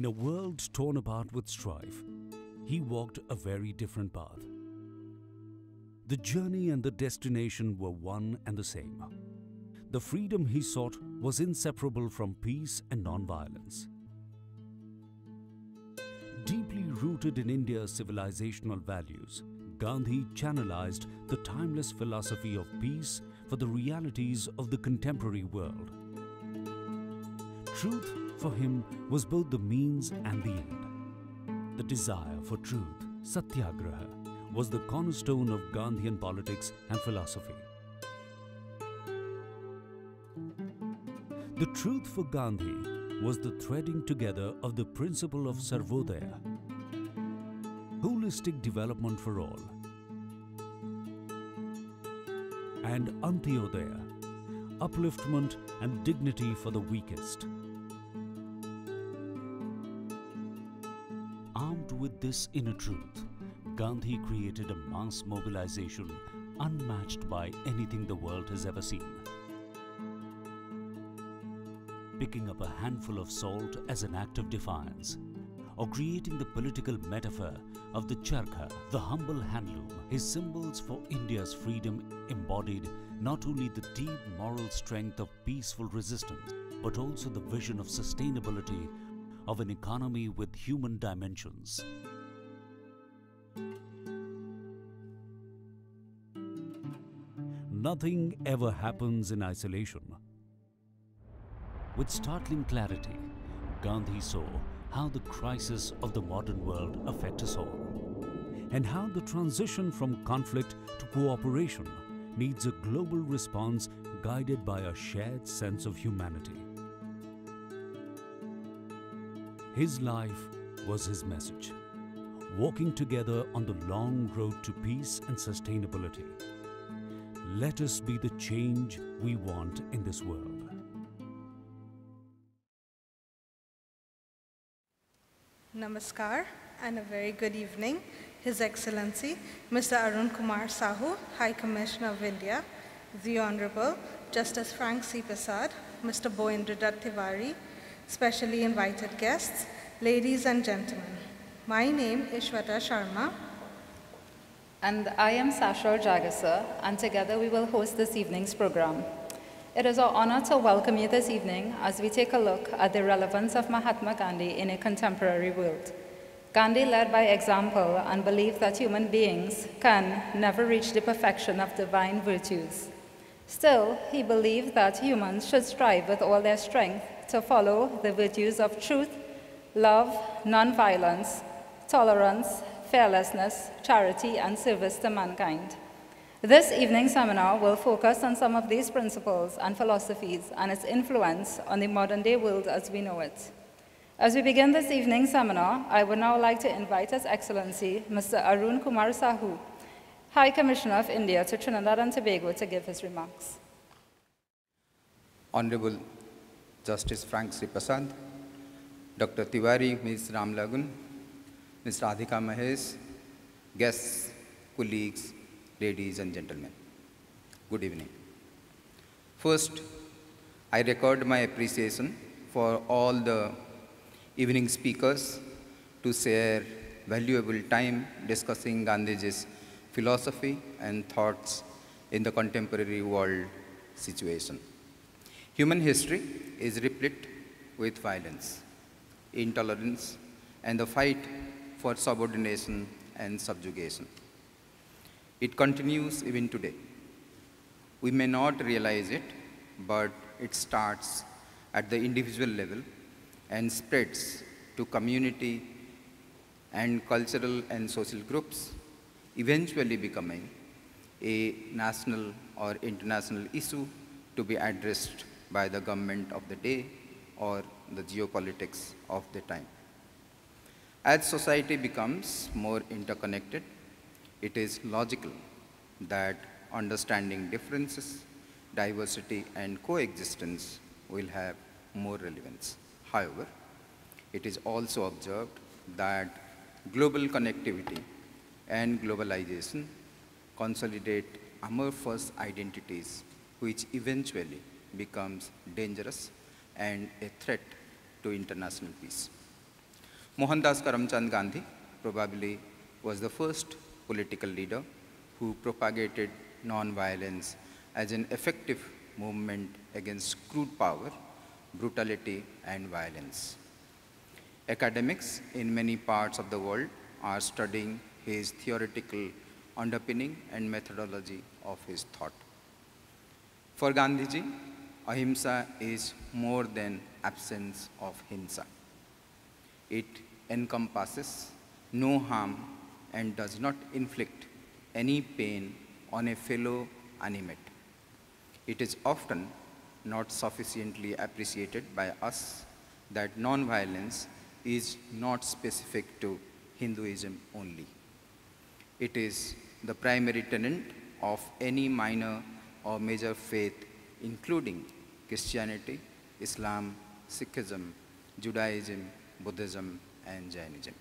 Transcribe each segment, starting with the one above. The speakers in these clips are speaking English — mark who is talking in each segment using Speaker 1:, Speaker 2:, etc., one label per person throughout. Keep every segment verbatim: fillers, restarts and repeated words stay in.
Speaker 1: In a world torn apart with strife, he walked a very different path. The journey and the destination were one and the same. The freedom he sought was inseparable from peace and non-violence. Deeply rooted in India's civilizational values, Gandhi channelized the timeless philosophy of peace for the realities of the contemporary world. Truth for him was both the means and the end. The desire for truth, satyagraha, was the cornerstone of Gandhian politics and philosophy. The truth for Gandhi was the threading together of the principle of Sarvodaya, holistic development for all, and Antyodaya, upliftment and dignity for the weakest. Armed with this inner truth, Gandhi created a mass mobilization unmatched by anything the world has ever seen. Picking up a handful of salt as an act of defiance, or creating the political metaphor of the charkha, the humble handloom, his symbols for India's freedom embodied not only the deep moral strength of peaceful resistance, but also the vision of sustainability of an economy with human dimensions. Nothing ever happens in isolation. With startling clarity, Gandhi saw how the crises of the modern world affect us all, and how the transition from conflict to cooperation needs a global response guided by a shared sense of humanity. His life was his message, walking together on the long road to peace and sustainability. Let us be the change we want in this world.
Speaker 2: Namaskar and a very good evening, His Excellency Mister Arun Kumar Sahu, High Commissioner of India, the Honorable Justice Frank C. Prasad, Mister Boindra Dutt Tiwari, specially invited guests, ladies and gentlemen. My name is Shweta Sharma.
Speaker 3: And I am Sashar Jagasa, and together we will host this evening's program. It is our honor to welcome you this evening as we take a look at the relevance of Mahatma Gandhi in a contemporary world. Gandhi led by example and believed that human beings can never reach the perfection of divine virtues. Still, he believed that humans should strive with all their strength to follow the virtues of truth, love, non-violence, tolerance, fearlessness, charity, and service to mankind. This evening's seminar will focus on some of these principles and philosophies and its influence on the modern-day world as we know it. As we begin this evening's seminar, I would now like to invite His Excellency Mister Arun Kumar Sahu, High Commissioner of India to Trinidad and Tobago, to give his remarks.
Speaker 4: Honorable Justice Frank C. Prasad, Doctor Tiwari, Miz Ramlagun, Miz Radhika Mahesh, guests, colleagues, ladies and gentlemen, good evening. First, I record my appreciation for all the evening speakers to share valuable time discussing Gandhiji's philosophy and thoughts in the contemporary world situation. Human history is replete with violence, intolerance, and the fight for subordination and subjugation. It continues even today. We may not realize it, but it starts at the individual level and spreads to community and cultural and social groups, eventually becoming a national or international issue to be addressed by the government of the day or the geopolitics of the time. As society becomes more interconnected, it is logical that understanding differences, diversity, and coexistence will have more relevance. However, it is also observed that global connectivity and globalization consolidate amorphous identities, which eventually becomes dangerous and a threat to international peace. Mohandas Karamchand Gandhi probably was the first political leader who propagated non-violence as an effective movement against crude power, brutality, and violence. Academics in many parts of the world are studying his theoretical underpinning and methodology of his thought. For Gandhiji, ahimsa is more than absence of hinsa. It encompasses no harm and does not inflict any pain on a fellow animate. It is often not sufficiently appreciated by us that non-violence is not specific to Hinduism only. It is the primary tenet of any minor or major faith, including Christianity, Islam, Sikhism, Judaism, Buddhism, and Jainism.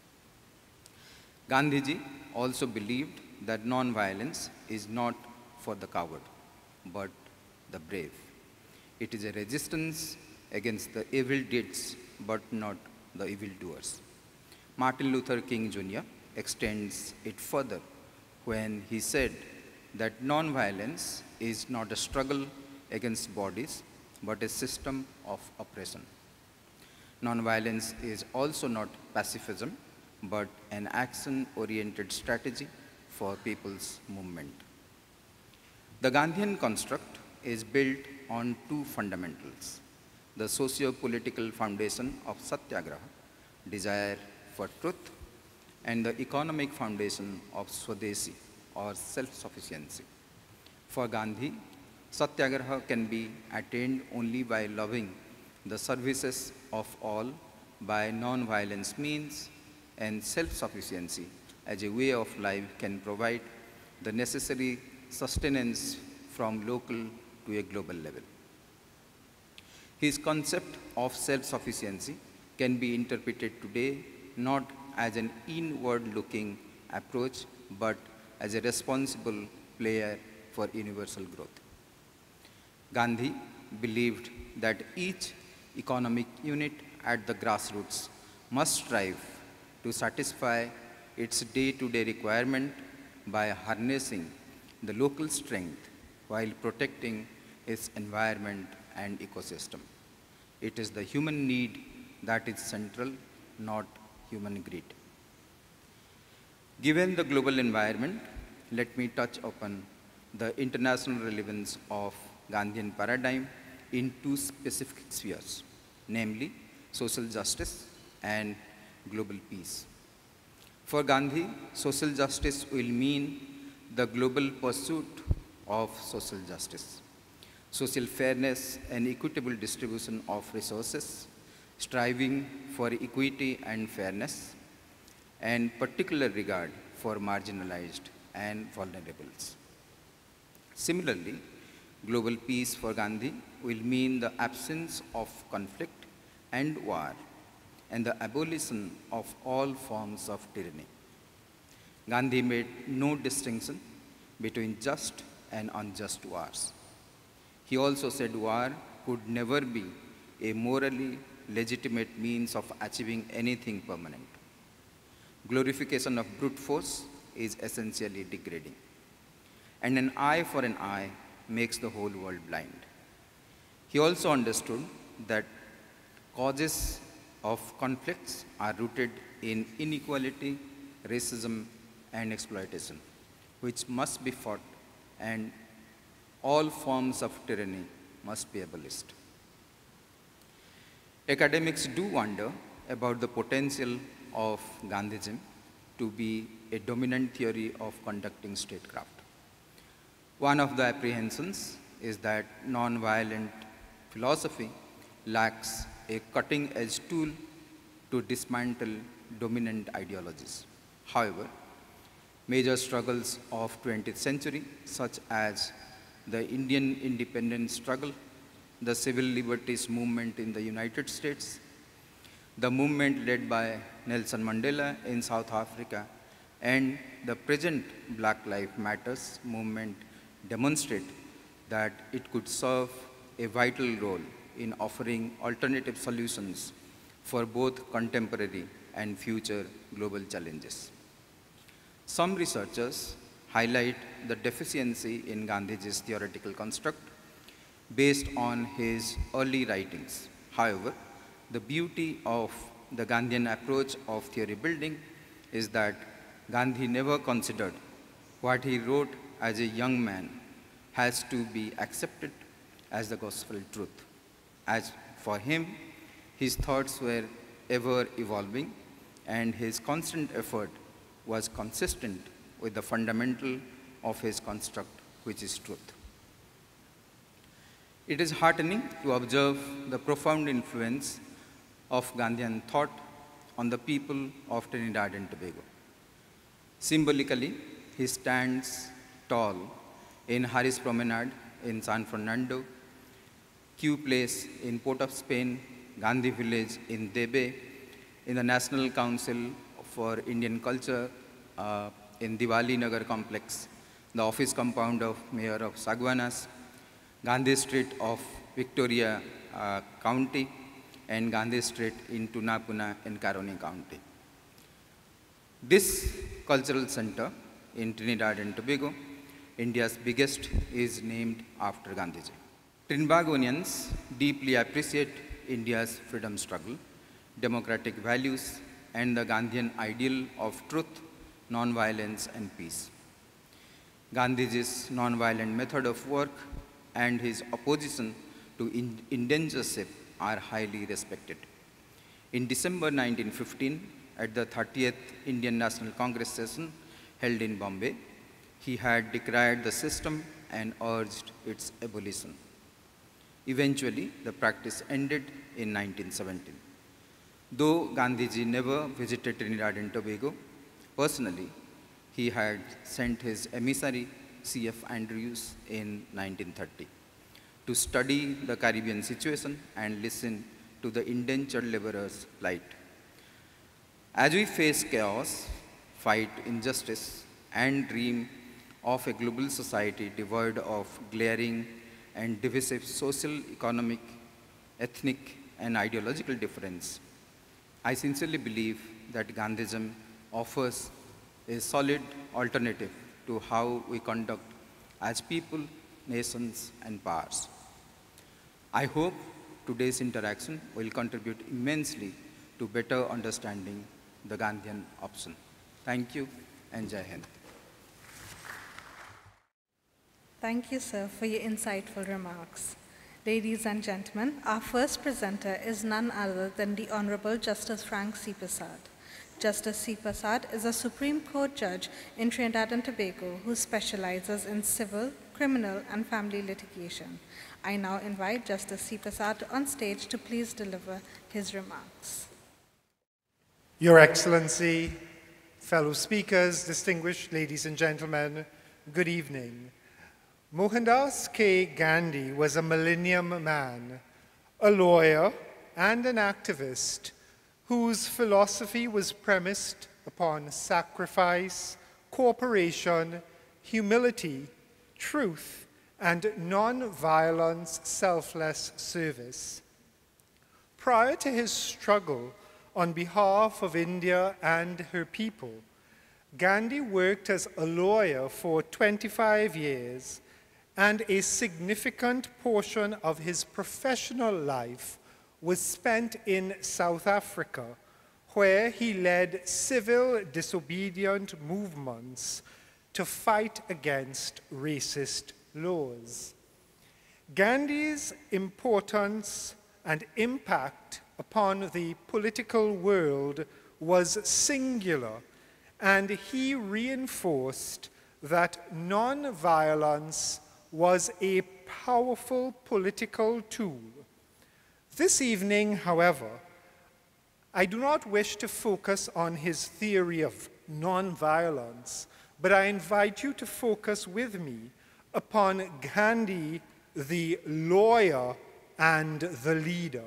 Speaker 4: Gandhiji also believed that non-violence is not for the coward, but the brave. It is a resistance against the evil deeds, but not the evildoers. Martin Luther King Junior extends it further when he said that non-violence is not a struggle against bodies, but a system of oppression. Non-violence is also not pacifism, but an action-oriented strategy for people's movement. The Gandhian construct is built on two fundamentals: the socio-political foundation of Satyagraha, desire for truth, and the economic foundation of Swadeshi, or self-sufficiency. For Gandhi, Satyagraha can be attained only by loving the services of all by non-violence means, and self-sufficiency as a way of life can provide the necessary sustenance from local to a global level. His concept of self-sufficiency can be interpreted today not as an inward-looking approach, but as a responsible player for universal growth. Gandhi believed that each economic unit at the grassroots must strive to satisfy its day-to-day requirement by harnessing the local strength while protecting its environment and ecosystem. It is the human need that is central, not human greed. Given the global environment, let me touch upon the international relevance of Gandhian paradigm in two specific spheres, namely social justice and global peace. For Gandhi, social justice will mean the global pursuit of social justice, social fairness and equitable distribution of resources, striving for equity and fairness, and particular regard for marginalized and vulnerables. Similarly, global peace for Gandhi will mean the absence of conflict and war, and the abolition of all forms of tyranny. Gandhi made no distinction between just and unjust wars. He also said war could never be a morally legitimate means of achieving anything permanent. Glorification of brute force is essentially degrading, and an eye for an eye makes the whole world blind. He also understood that causes of conflicts are rooted in inequality, racism, and exploitation, which must be fought, and all forms of tyranny must be abolished. Academics do wonder about the potential of Gandhism to be a dominant theory of conducting statecraft. One of the apprehensions is that non-violent philosophy lacks a cutting-edge tool to dismantle dominant ideologies. However, major struggles of twentieth century, such as the Indian independence struggle, the civil liberties movement in the United States, the movement led by Nelson Mandela in South Africa, and the present Black Lives Matter movement demonstrate that it could serve a vital role in offering alternative solutions for both contemporary and future global challenges. Some researchers highlight the deficiency in Gandhiji's theoretical construct based on his early writings. However, the beauty of the Gandhian approach of theory building is that Gandhi never considered what he wrote as a young man has to be accepted as the gospel truth. As for him, his thoughts were ever evolving, and his constant effort was consistent with the fundamental of his construct, which is truth. It is heartening to observe the profound influence of Gandhian thought on the people of Trinidad and Tobago. Symbolically, he stands tall in Harris Promenade in San Fernando, Q Place in Port of Spain, Gandhi Village in Debe, in the National Council for Indian Culture uh, in Diwali Nagar Complex, the office compound of Mayor of Saguanas, Gandhi Street of Victoria uh, County, and Gandhi Street in Tunapuna in Caroni County. This cultural center in Trinidad and Tobago, India's biggest, is named after Gandhiji. Trinbagonians deeply appreciate India's freedom struggle, democratic values, and the Gandhian ideal of truth, non-violence, and peace. Gandhiji's non-violent method of work and his opposition to indentureship are highly respected. In December nineteen fifteen, at the thirtieth Indian National Congress session held in Bombay, he had decried the system and urged its abolition. Eventually, the practice ended in nineteen seventeen. Though Gandhiji never visited Trinidad and Tobago personally, he had sent his emissary, C F Andrews, in nineteen thirty to study the Caribbean situation and listen to the indentured laborers' plight. As we face chaos, fight injustice, and dream of a global society devoid of glaring and divisive social, economic, ethnic, and ideological difference, I sincerely believe that Gandhism offers a solid alternative to how we conduct as people, nations, and powers. I hope today's interaction will contribute immensely to better understanding the Gandhian option. Thank you, and Jai Hind.
Speaker 2: Thank you, sir, for your insightful remarks. Ladies and gentlemen, our first presenter is none other than the Honorable Justice Frank C. Prasad. Justice C. Prasad is a Supreme Court judge in Trinidad and Tobago who specializes in civil, criminal, and family litigation. I now invite Justice C. Prasad on stage to please deliver his remarks.
Speaker 5: Your Excellency, fellow speakers, distinguished ladies and gentlemen, good evening. Mohandas K. Gandhi was a millennium man, a lawyer, and an activist whose philosophy was premised upon sacrifice, cooperation, humility, truth, and non-violence, selfless service. Prior to his struggle on behalf of India and her people, Gandhi worked as a lawyer for twenty-five years, and a significant portion of his professional life was spent in South Africa, where he led civil disobedient movements to fight against racist laws. Gandhi's importance and impact upon the political world was singular, and he reinforced that non-violence was a powerful political tool. This evening, however, I do not wish to focus on his theory of non-violence, but I invite you to focus with me upon Gandhi, the lawyer and the leader.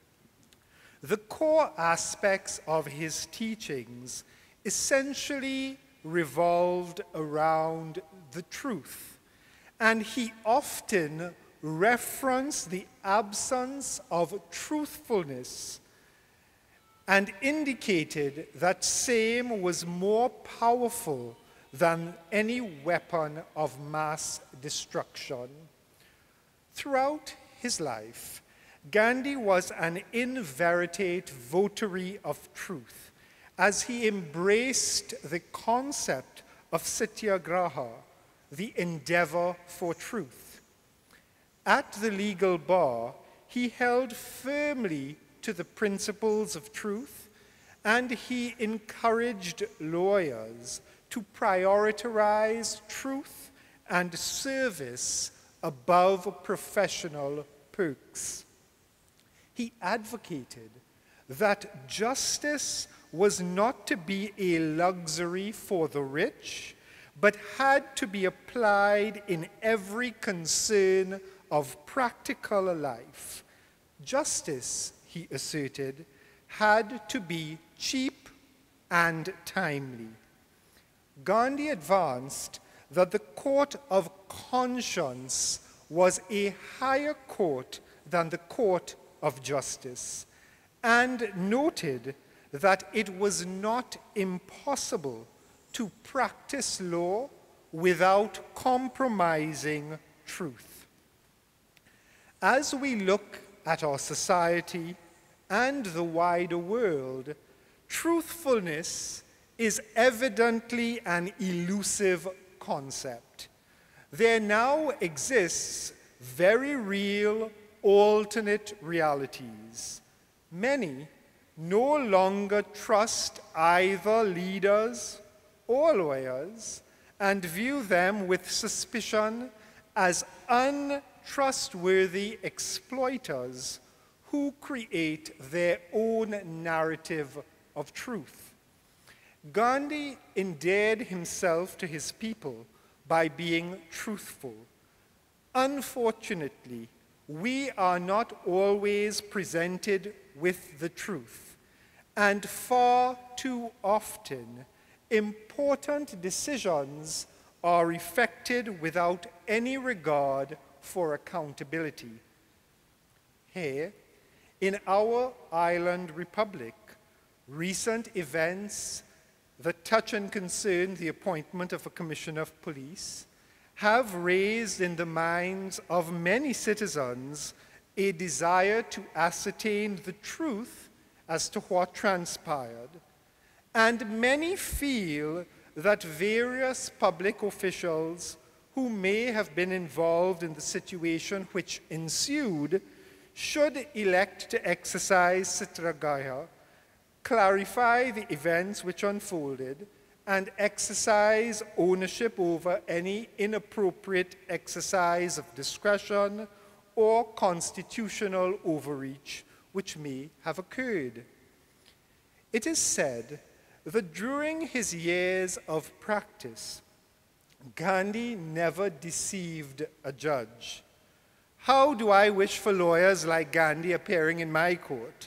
Speaker 5: The core aspects of his teachings essentially revolved around the truth, and he often referenced the absence of truthfulness and indicated that same was more powerful than any weapon of mass destruction. Throughout his life, Gandhi was an inveterate votary of truth, as he embraced the concept of satyagraha, the endeavor for truth. At the legal bar, he held firmly to the principles of truth, and he encouraged lawyers to prioritize truth and service above professional perks. He advocated that justice was not to be a luxury for the rich, but had to be applied in every concern of practical life. Justice, he asserted, had to be cheap and timely. Gandhi advanced that the court of conscience was a higher court than the court of justice, and noted that it was not impossible to practice law without compromising truth. As we look at our society and the wider world, truthfulness is evidently an elusive concept. There now exists very real alternate realities. Many no longer trust either leaders or lawyers and view them with suspicion as untrustworthy exploiters who create their own narrative of truth. Gandhi endeared himself to his people by being truthful. Unfortunately, we are not always presented with the truth, and far too often, important decisions are effected without any regard for accountability. Here, in our island republic, recent events that touch and concern the appointment of a commissioner of police have raised in the minds of many citizens a desire to ascertain the truth as to what transpired. And many feel that various public officials who may have been involved in the situation which ensued should elect to exercise satyagraha, clarify the events which unfolded, and exercise ownership over any inappropriate exercise of discretion or constitutional overreach which may have occurred. It is said that during his years of practice, Gandhi never deceived a judge. How do I wish for lawyers like Gandhi appearing in my court?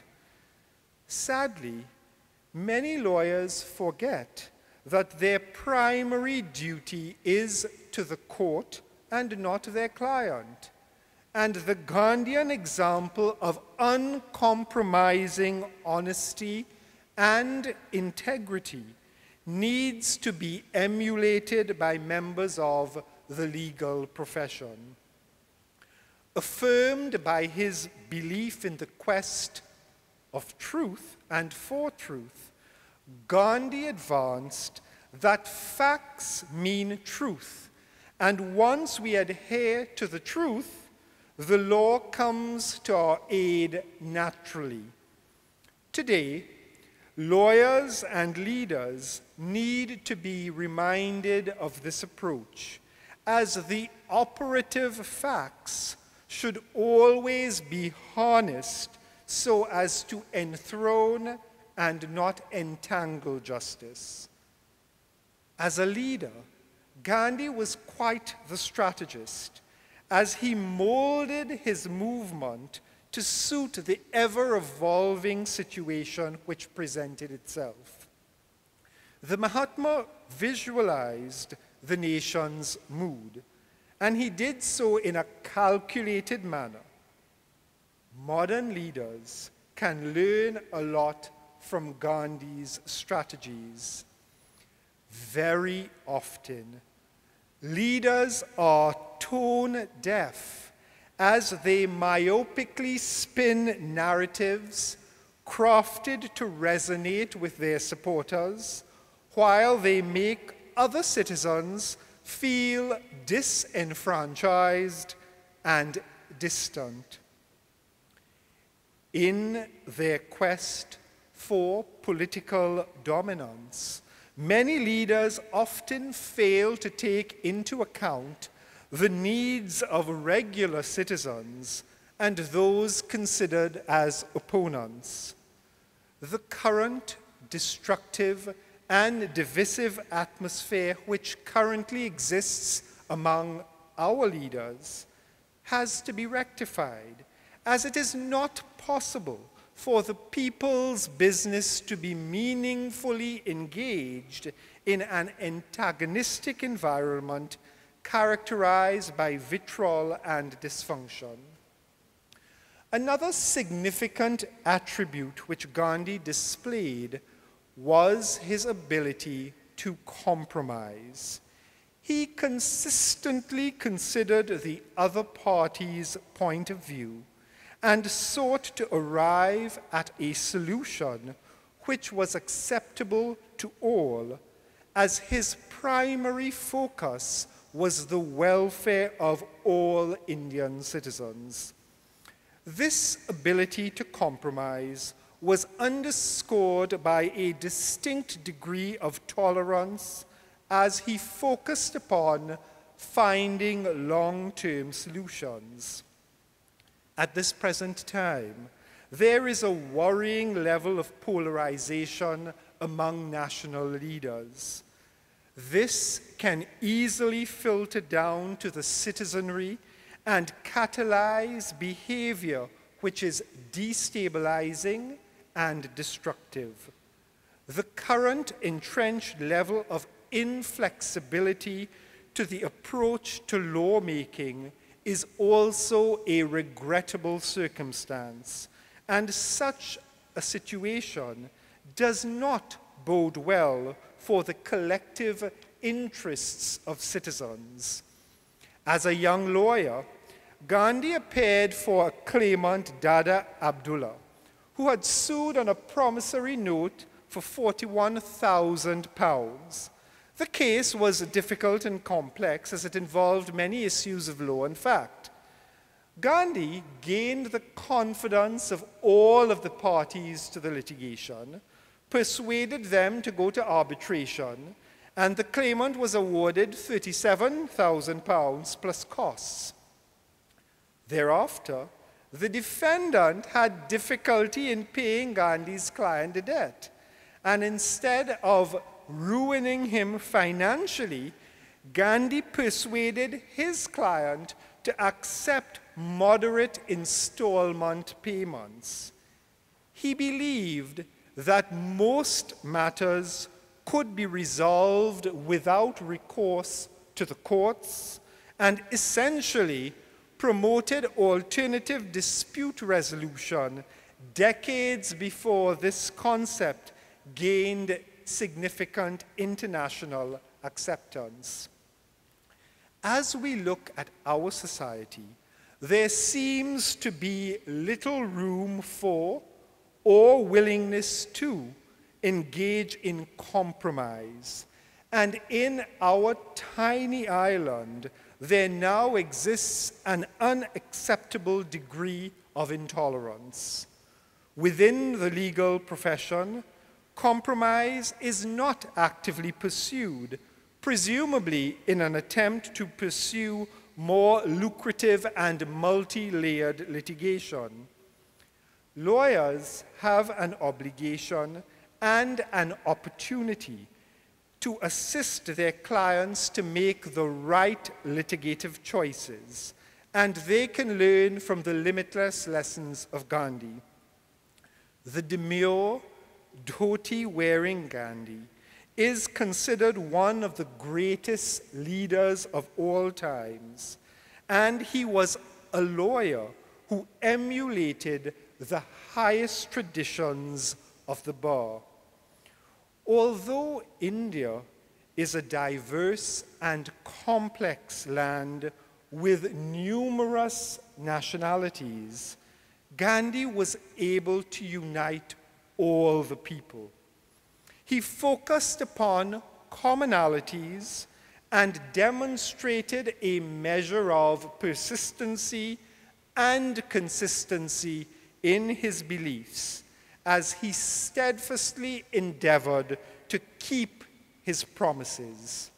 Speaker 5: Sadly, many lawyers forget that their primary duty is to the court and not their client. And the Gandhian example of uncompromising honesty and integrity needs to be emulated by members of the legal profession. Affirmed by his belief in the quest of truth and for truth, Gandhi advanced that facts mean truth, and once we adhere to the truth, the law comes to our aid naturally. Today, lawyers and leaders need to be reminded of this approach, as the operative facts should always be harnessed so as to enthrone and not entangle justice. As a leader, Gandhi was quite the strategist, as he molded his movement to suit the ever-evolving situation which presented itself. The Mahatma visualized the nation's mood, and he did so in a calculated manner. Modern leaders can learn a lot from Gandhi's strategies. Very often, leaders are tone deaf as they myopically spin narratives crafted to resonate with their supporters, while they make other citizens feel disenfranchised and distant. In their quest for political dominance, many leaders often fail to take into account the needs of regular citizens and those considered as opponents. The current destructive and divisive atmosphere which currently exists among our leaders has to be rectified, as it is not possible for the people's business to be meaningfully engaged in an antagonistic environment characterized by vitriol and dysfunction. Another significant attribute which Gandhi displayed was his ability to compromise. He consistently considered the other party's point of view and sought to arrive at a solution which was acceptable to all, as his primary focus was the welfare of all Indian citizens. This ability to compromise was underscored by a distinct degree of tolerance as he focused upon finding long-term solutions. At this present time, there is a worrying level of polarization among national leaders. This can easily filter down to the citizenry and catalyze behavior which is destabilizing and destructive. The current entrenched level of inflexibility to the approach to lawmaking is also a regrettable circumstance, and such a situation does not bode well for the collective interests of citizens. As a young lawyer, Gandhi appeared for a claimant, Dada Abdullah, who had sued on a promissory note for forty-one thousand pounds. The case was difficult and complex as it involved many issues of law and fact. Gandhi gained the confidence of all of the parties to the litigation, persuaded them to go to arbitration, and the claimant was awarded thirty-seven thousand pounds plus costs. Thereafter, the defendant had difficulty in paying Gandhi's client the debt, and instead of ruining him financially, Gandhi persuaded his client to accept moderate installment payments. He believed that most matters could be resolved without recourse to the courts, and essentially promoted alternative dispute resolution decades before this concept gained significant international acceptance. As we look at our society, there seems to be little room for or willingness to engage in compromise. And in our tiny island, there now exists an unacceptable degree of intolerance. Within the legal profession, compromise is not actively pursued, presumably in an attempt to pursue more lucrative and multi-layered litigation. Lawyers have an obligation and an opportunity to assist their clients to make the right litigative choices, and they can learn from the limitless lessons of Gandhi. The demure, dhoti-wearing Gandhi is considered one of the greatest leaders of all times, and he was a lawyer who emulated the highest traditions of the bar. Although India is a diverse and complex land with numerous nationalities, Gandhi was able to unite all the people. He focused upon commonalities and demonstrated a measure of persistency and consistency in his beliefs as he steadfastly endeavored to keep his promises.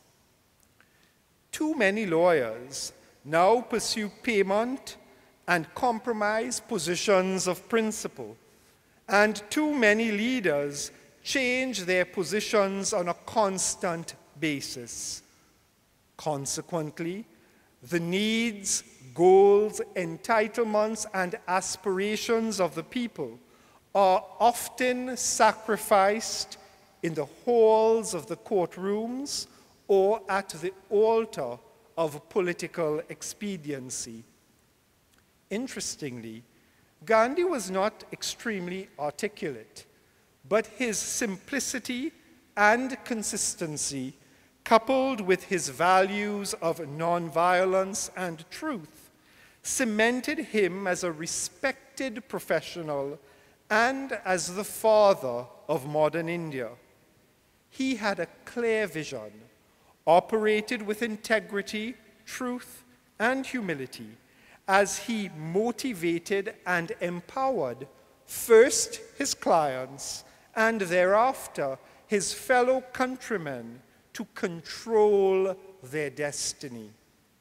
Speaker 5: Too many lawyers now pursue payment and compromise positions of principle, and too many leaders change their positions on a constant basis. Consequently, the needs, goals, entitlements, and aspirations of the people are often sacrificed in the halls of the courtrooms or at the altar of political expediency. Interestingly, Gandhi was not extremely articulate, but his simplicity and consistency, coupled with his values of nonviolence and truth, cemented him as a respected professional and as the father of modern India. He had a clear vision, operated with integrity, truth, and humility, as he motivated and empowered first his clients and thereafter his fellow countrymen to control their destiny.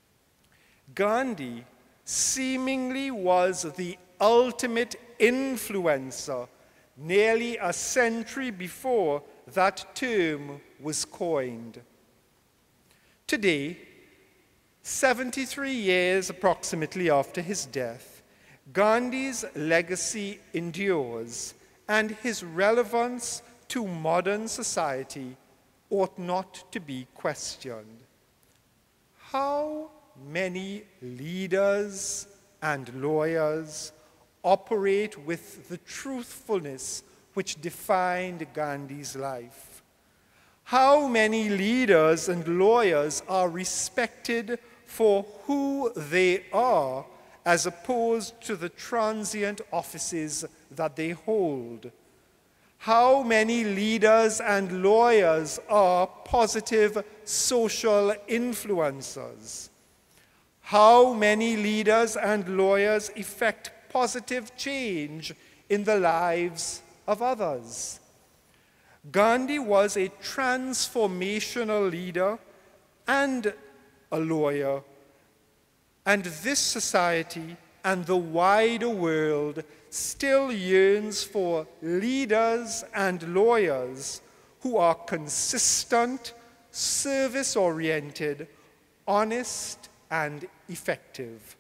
Speaker 5: Gandhi seemingly was the ultimate influencer nearly a century before that term was coined. Today, seventy-three years approximately after his death, Gandhi's legacy endures, and his relevance to modern society ought not to be questioned. How many leaders and lawyers operate with the truthfulness which defined Gandhi's life? How many leaders and lawyers are respected for who they are as opposed to the transient offices that they hold? How many leaders and lawyers are positive social influencers? How many leaders and lawyers effect positive change in the lives of others? Gandhi was a transformational leader and a lawyer, and this society and the wider world still yearns for leaders and lawyers who are consistent, service-oriented, honest, and effective.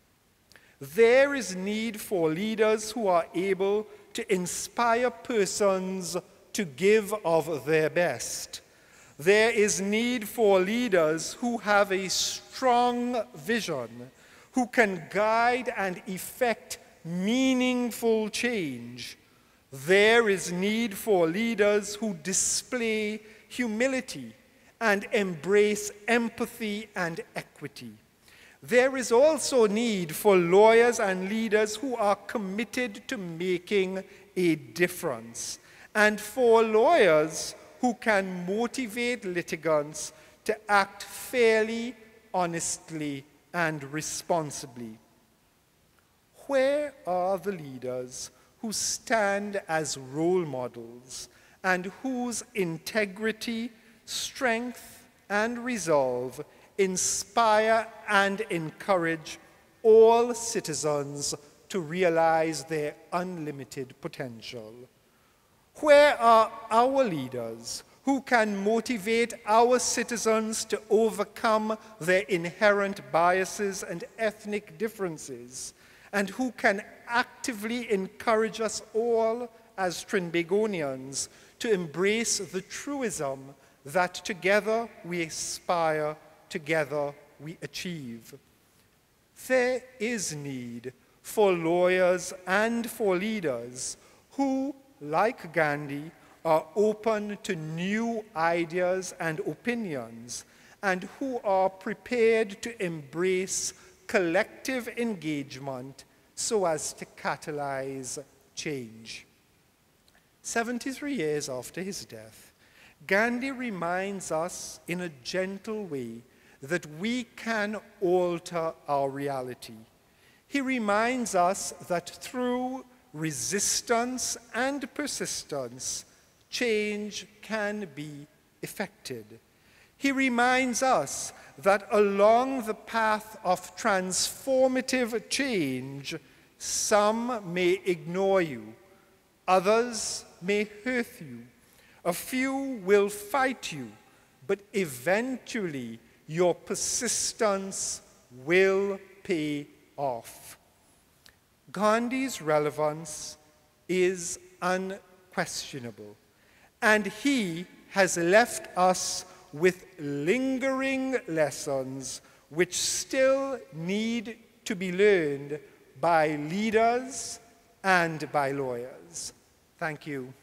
Speaker 5: There is need for leaders who are able to inspire persons to give of their best. There is need for leaders who have a strong vision, who can guide and effect meaningful change. There is need for leaders who display humility and embrace empathy and equity. There is also need for lawyers and leaders who are committed to making a difference, and for lawyers who can motivate litigants to act fairly, honestly, and responsibly. Where are the leaders who stand as role models and whose integrity, strength, and resolve inspire and encourage all citizens to realize their unlimited potential? Where are our leaders who can motivate our citizens to overcome their inherent biases and ethnic differences, and who can actively encourage us all as Trinbagonians to embrace the truism that together we aspire, together we achieve? There is need for lawyers and for leaders who, like Gandhi, are open to new ideas and opinions, and who are prepared to embrace collective engagement so as to catalyze change. seventy-three years after his death, Gandhi reminds us in a gentle way that we can alter our reality. He reminds us that through resistance and persistence, change can be effected. He reminds us that along the path of transformative change, some may ignore you, others may hurt you, a few will fight you, but eventually your persistence will pay off. Gandhi's relevance is unquestionable, and he has left us with lingering lessons which still need to be learned by leaders and by lawyers. Thank you.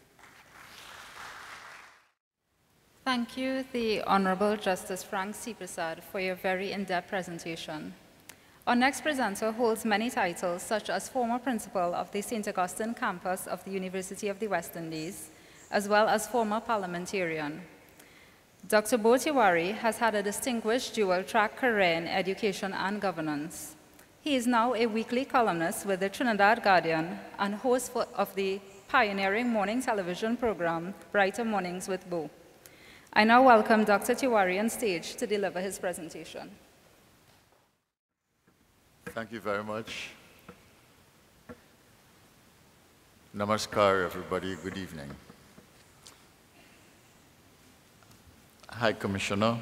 Speaker 3: Thank you, the Honorable Justice Frank C. Prasad, for your very in-depth presentation. Our next presenter holds many titles, such as former principal of the Saint Augustine campus of the University of the West Indies, as well as former parliamentarian. Doctor Bo Tiwari has had a distinguished dual-track career in education and governance. He is now a weekly columnist with the Trinidad Guardian and host for, of the pioneering morning television program, Brighter Mornings with Bo. I now welcome Doctor Tiwari on stage to deliver his presentation.
Speaker 6: Thank you very much. Namaskar, everybody. Good evening. High Commissioner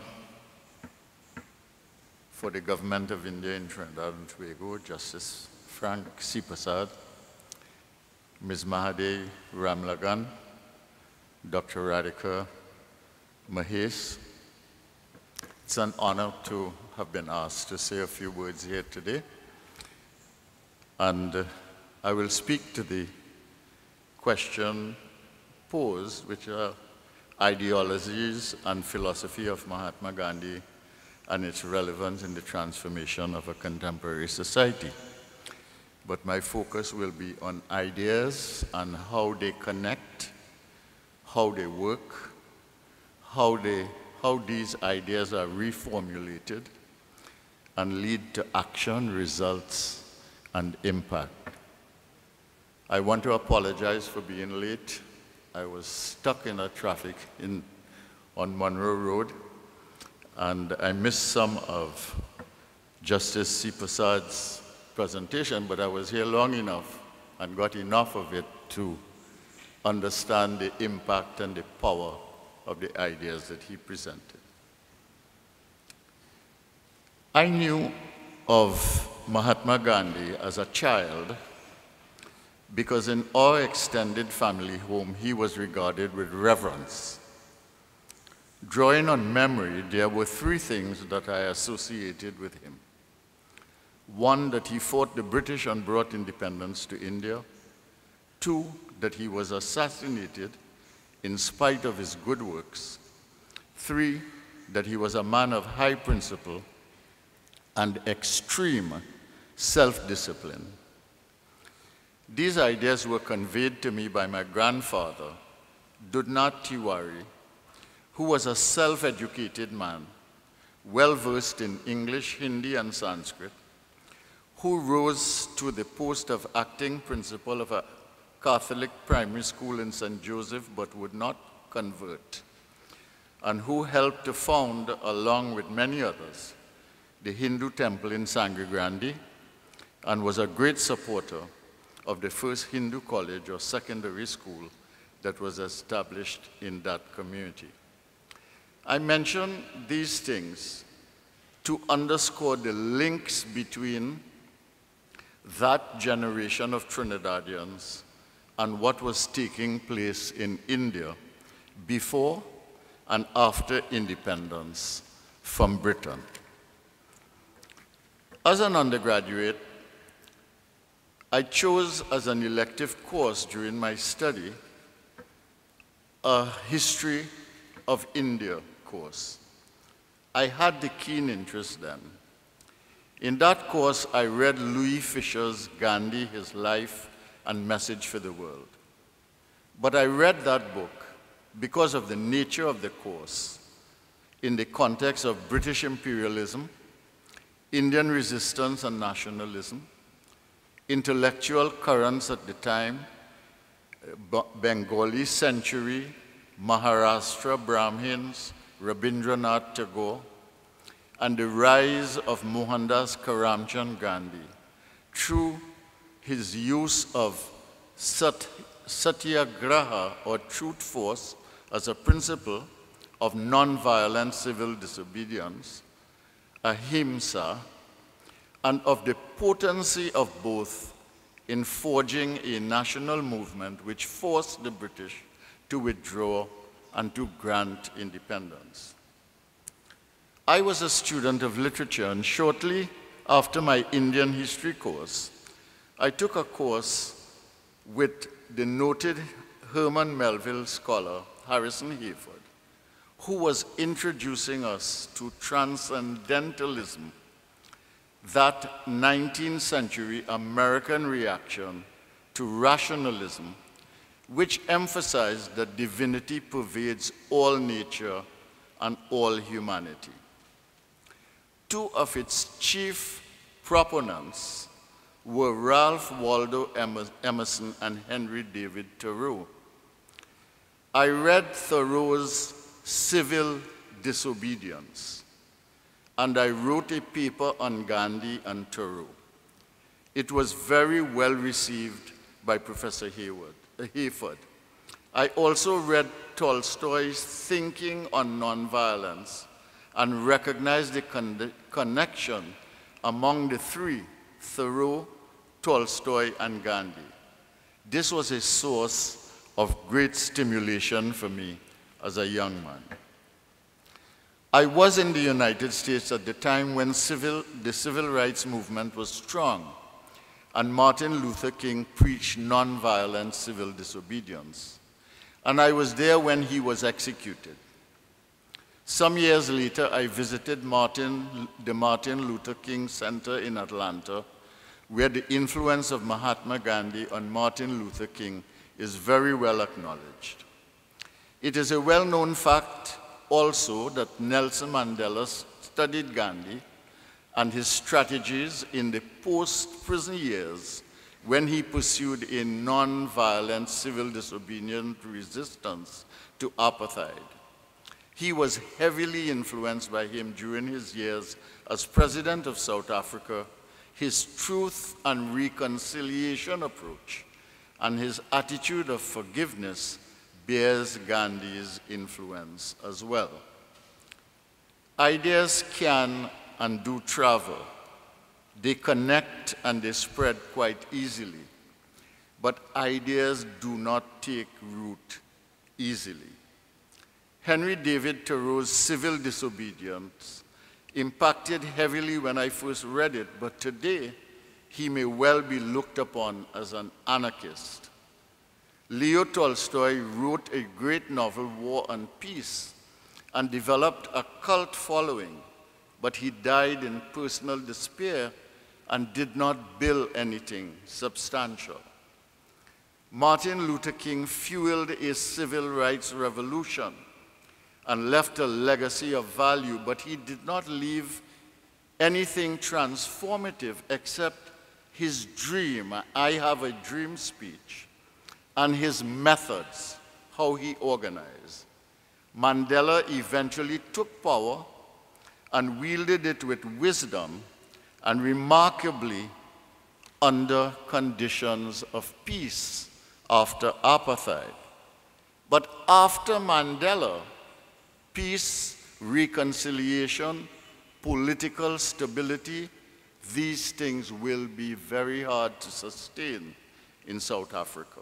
Speaker 6: for the Government of India in Trinidad and Tobago, Justice Frank C. Prasad, Miz Mahade Ramlagan, Doctor Radhika Mahesh. It's an honor to have been asked to say a few words here today. And uh, I will speak to the question posed, which are ideologies and philosophy of Mahatma Gandhi and its relevance in the transformation of a contemporary society. But my focus will be on ideas and how they connect, how they work, how, they, how these ideas are reformulated and lead to action, results, and impact. I want to apologize for being late. I was stuck in a traffic in, on Monroe Road, and I missed some of Justice C. Prasad's presentation, but I was here long enough and got enough of it to understand the impact and the power of the ideas that he presented. I knew of Mahatma Gandhi as a child because in our extended family home, he was regarded with reverence. Drawing on memory, there were three things that I associated with him. One, that he fought the British and brought independence to India. Two, that he was assassinated in spite of his good works. Three, that he was a man of high principle and extreme self-discipline. These ideas were conveyed to me by my grandfather, Dudnath Tiwari, who was a self-educated man, well-versed in English, Hindi, and Sanskrit, who rose to the post of acting principal of a Catholic primary school in Saint Joseph, but would not convert, and who helped to found, along with many others, the Hindu temple in Sangre Grande, and was a great supporter of the first Hindu college or secondary school that was established in that community. I mention these things to underscore the links between that generation of Trinidadians and what was taking place in India before and after independence from Britain. As an undergraduate, I chose as an elective course during my study a history of India course. I had the keen interest then. In that course, I read Louis Fisher's Gandhi, His Life and Message for the World. But I read that book because of the nature of the course in the context of British imperialism, Indian resistance and nationalism, intellectual currents at the time, Bengali century, Maharashtra Brahmins, Rabindranath Tagore, and the rise of Mohandas Karamchand Gandhi through his use of sat satyagraha, or truth force, as a principle of nonviolent civil disobedience, ahimsa, and of the potency of both in forging a national movement which forced the British to withdraw and to grant independence. I was a student of literature, and shortly after my Indian history course, I took a course with the noted Herman Melville scholar, Harrison Hayford, who was introducing us to transcendentalism, that nineteenth century American reaction to rationalism, which emphasized that divinity pervades all nature and all humanity. Two of its chief proponents were Ralph Waldo Emerson and Henry David Thoreau. I read Thoreau's Civil Disobedience, and I wrote a paper on Gandhi and Thoreau. It was very well received by Professor Hayward, uh, Hayford. I also read Tolstoy's Thinking on Nonviolence and recognized the con connection among the three, Thoreau, Tolstoy, and Gandhi. This was a source of great stimulation for me as a young man. I was in the United States at the time when civil, the civil rights movement was strong, and Martin Luther King preached nonviolent civil disobedience. And I was there when he was executed. Some years later, I visited Martin, the Martin Luther King Center in Atlanta, where the influence of Mahatma Gandhi on Martin Luther King is very well acknowledged. It is a well-known fact also that Nelson Mandela studied Gandhi and his strategies in the post-prison years when he pursued a non-violent civil disobedient resistance to apartheid. He was heavily influenced by him during his years as president of South Africa, his truth and reconciliation approach, and his attitude of forgiveness bears Gandhi's influence as well. Ideas can and do travel. They connect and they spread quite easily. But ideas do not take root easily. Henry David Thoreau's Civil Disobedience impacted heavily when I first read it, but today he may well be looked upon as an anarchist. Leo Tolstoy wrote a great novel, War and Peace, and developed a cult following, but he died in personal despair and did not build anything substantial. Martin Luther King fueled a civil rights revolution and left a legacy of value, but he did not leave anything transformative except his dream, I have a dream speech, and his methods, how he organized. Mandela eventually took power and wielded it with wisdom and remarkably under conditions of peace after apartheid. But after Mandela, peace, reconciliation, political stability, these things will be very hard to sustain in South Africa.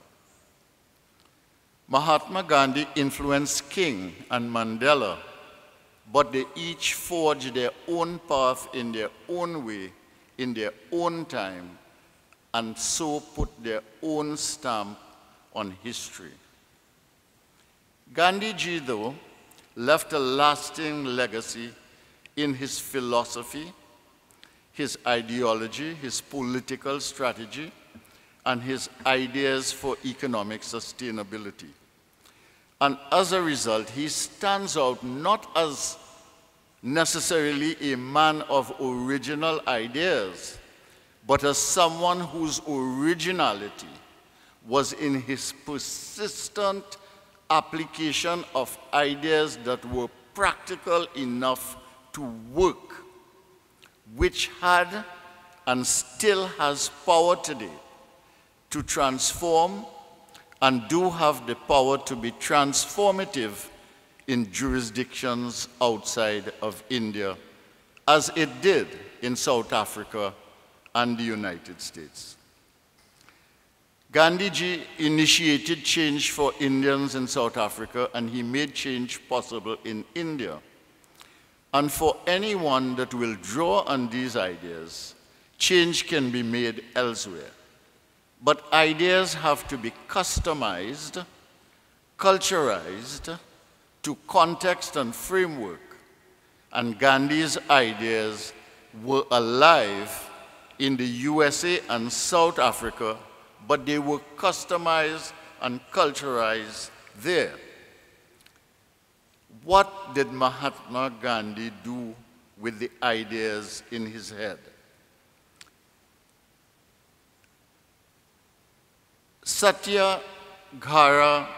Speaker 6: Mahatma Gandhi influenced King and Mandela, but they each forged their own path in their own way, in their own time, and so put their own stamp on history. Gandhiji, though, left a lasting legacy in his philosophy, his ideology, his political strategy, and his ideas for economic sustainability. And as a result, he stands out not as necessarily a man of original ideas, but as someone whose originality was in his persistent application of ideas that were practical enough to work, which had and still has power today to transform and do have the power to be transformative in jurisdictions outside of India, as it did in South Africa and the United States. Gandhiji initiated change for Indians in South Africa, and he made change possible in India. And for anyone that will draw on these ideas, change can be made elsewhere. But ideas have to be customized, culturalized to context and framework. And Gandhi's ideas were alive in the U S A and South Africa, but they were customized and culturalized there. What did Mahatma Gandhi do with the ideas in his head? Satyagraha,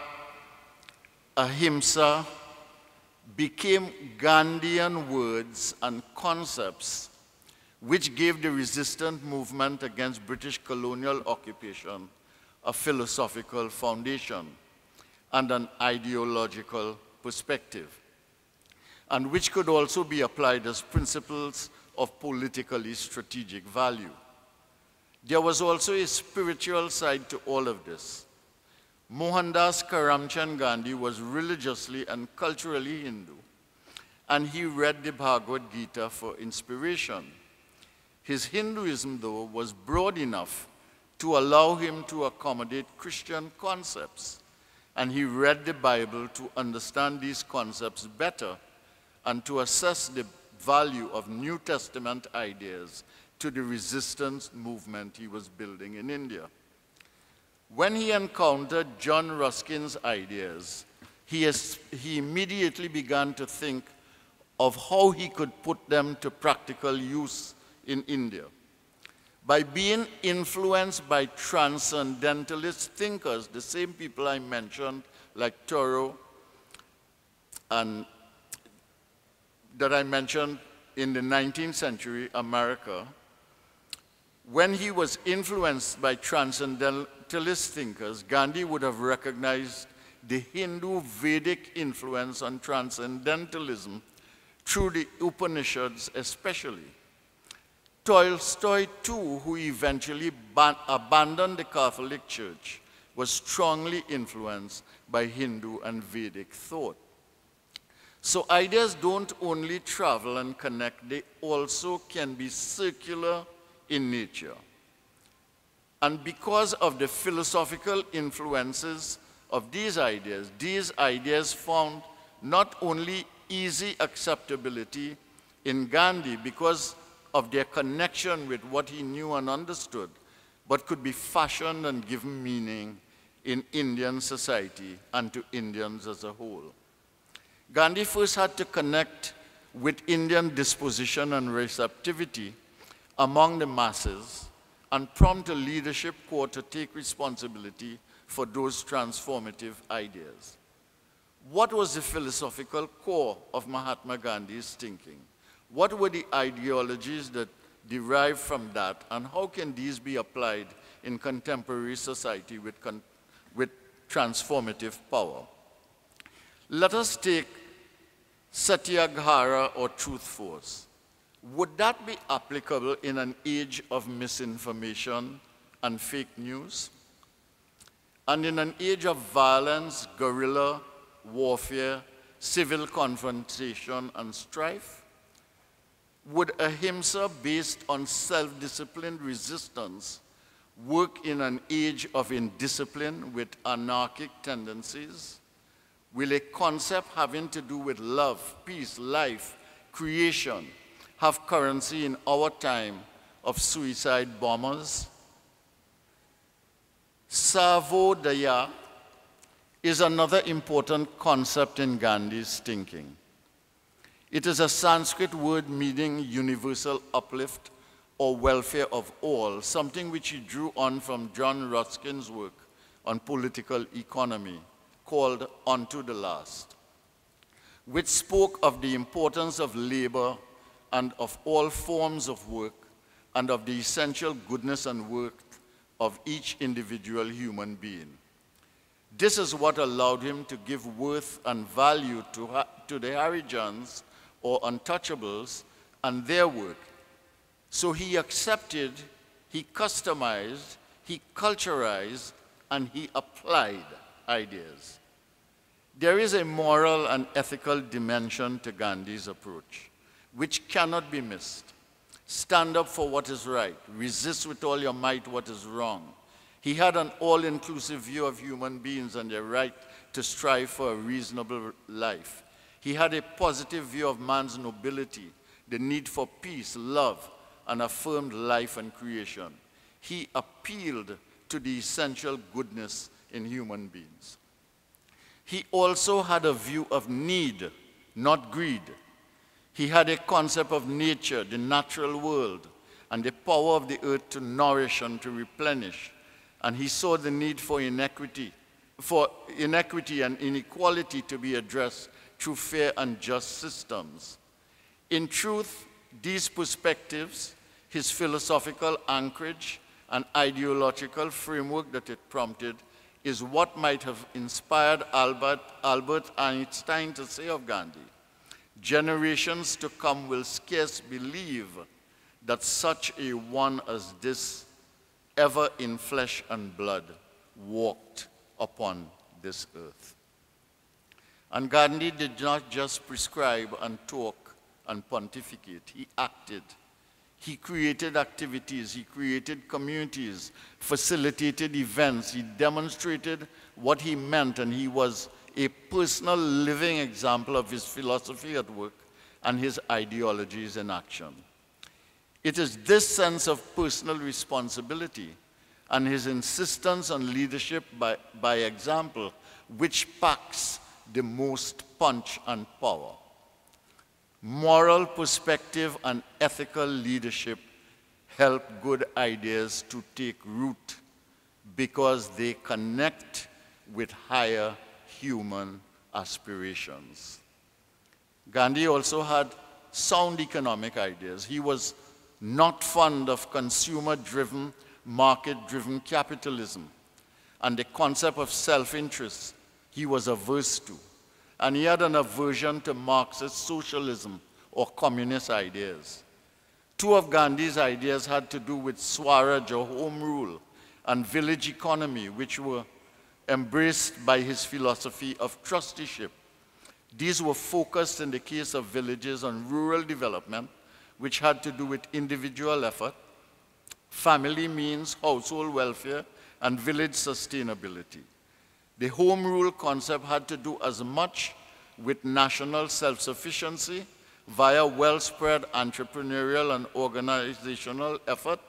Speaker 6: ahimsa became Gandhian words and concepts which gave the resistant movement against British colonial occupation a philosophical foundation and an ideological perspective, and which could also be applied as principles of politically strategic value. There was also a spiritual side to all of this. Mohandas Karamchand Gandhi was religiously and culturally Hindu, and he read the Bhagavad Gita for inspiration. His Hinduism, though, was broad enough to allow him to accommodate Christian concepts, and he read the Bible to understand these concepts better and to assess the value of New Testament ideas to the resistance movement he was building in India. When he encountered John Ruskin's ideas, he, has, he immediately began to think of how he could put them to practical use in India. By being influenced by transcendentalist thinkers, the same people I mentioned, like Thoreau, and that I mentioned in the nineteenth century America, when he was influenced by transcendentalist thinkers, Gandhi would have recognized the Hindu Vedic influence on transcendentalism through the Upanishads especially. Tolstoy, too, who eventually abandoned the Catholic Church, was strongly influenced by Hindu and Vedic thought. So ideas don't only travel and connect, they also can be circular in nature. And because of the philosophical influences of these ideas, these ideas found not only easy acceptability in Gandhi because of their connection with what he knew and understood, but could be fashioned and given meaning in Indian society and to Indians as a whole. Gandhi first had to connect with Indian disposition and receptivity among the masses and prompt a leadership corps to take responsibility for those transformative ideas. What was the philosophical core of Mahatma Gandhi's thinking? What were the ideologies that derived from that, and how can these be applied in contemporary society with, con with transformative power? Let us take Satyagraha or truth force. Would that be applicable in an age of misinformation and fake news? And in an age of violence, guerrilla warfare, civil confrontation, and strife? Would ahimsa based on self-disciplined resistance work in an age of indiscipline with anarchic tendencies? Will a concept having to do with love, peace, life, creation have currency in our time of suicide bombers? Sarvodaya is another important concept in Gandhi's thinking. It is a Sanskrit word meaning universal uplift or welfare of all, something which he drew on from John Ruskin's work on political economy called Unto the Last, which spoke of the importance of labor and of all forms of work and of the essential goodness and worth of each individual human being. This is what allowed him to give worth and value to, to the Harijans or untouchables and their work. So he accepted, he customized, he culturized, and he applied ideas. There is a moral and ethical dimension to Gandhi's approach, which cannot be missed. Stand up for what is right. Resist with all your might what is wrong. He had an all-inclusive view of human beings and their right to strive for a reasonable life. He had a positive view of man's nobility, the need for peace, love, and affirmed life and creation. He appealed to the essential goodness in human beings. He also had a view of need, not greed. He had a concept of nature, the natural world, and the power of the earth to nourish and to replenish. And he saw the need for inequity, for inequity and inequality to be addressed through fair and just systems. In truth, these perspectives, his philosophical anchorage and ideological framework that it prompted, is what might have inspired Albert, Albert Einstein to say of Gandhi, generations to come will scarce believe that such a one as this ever in flesh and blood walked upon this earth. And Gandhi did not just prescribe and talk and pontificate, he acted. He created activities, he created communities, facilitated events, he demonstrated what he meant, and he was a personal living example of his philosophy at work and his ideologies in action. It is this sense of personal responsibility and his insistence on leadership by, by example which packs the most punch and power. Moral perspective and ethical leadership help good ideas to take root because they connect with higher human aspirations. Gandhi also had sound economic ideas. He was not fond of consumer-driven, market-driven capitalism, and the concept of self-interest he was averse to. And he had an aversion to Marxist socialism or communist ideas. Two of Gandhi's ideas had to do with Swaraj or home rule and village economy, which were embraced by his philosophy of trusteeship. These were focused in the case of villages on rural development, which had to do with individual effort, family means, household welfare, and village sustainability. The home rule concept had to do as much with national self-sufficiency via well-spread entrepreneurial and organizational effort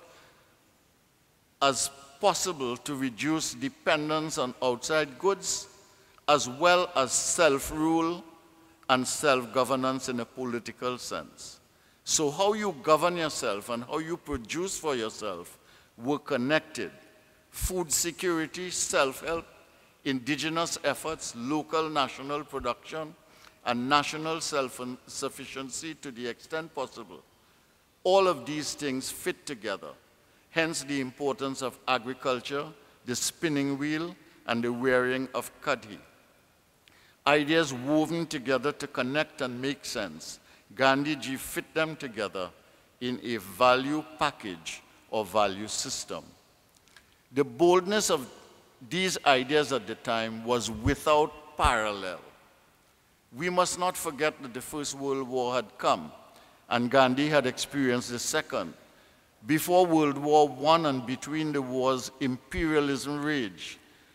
Speaker 6: as possible to reduce dependence on outside goods, as well as self-rule and self-governance in a political sense. So how you govern yourself and how you produce for yourself were connected. Food security, self-help, indigenous efforts, local national production, and national self-sufficiency to the extent possible. All of these things fit together, hence the importance of agriculture, the spinning wheel, and the wearing of kadhi. Ideas woven together to connect and make sense. Gandhiji fit them together in a value package or value system. The boldness of these ideas at the time was without parallel. We must not forget that the First World War had come, and Gandhi had experienced the Second. Before World War One and between the wars, imperialism raged.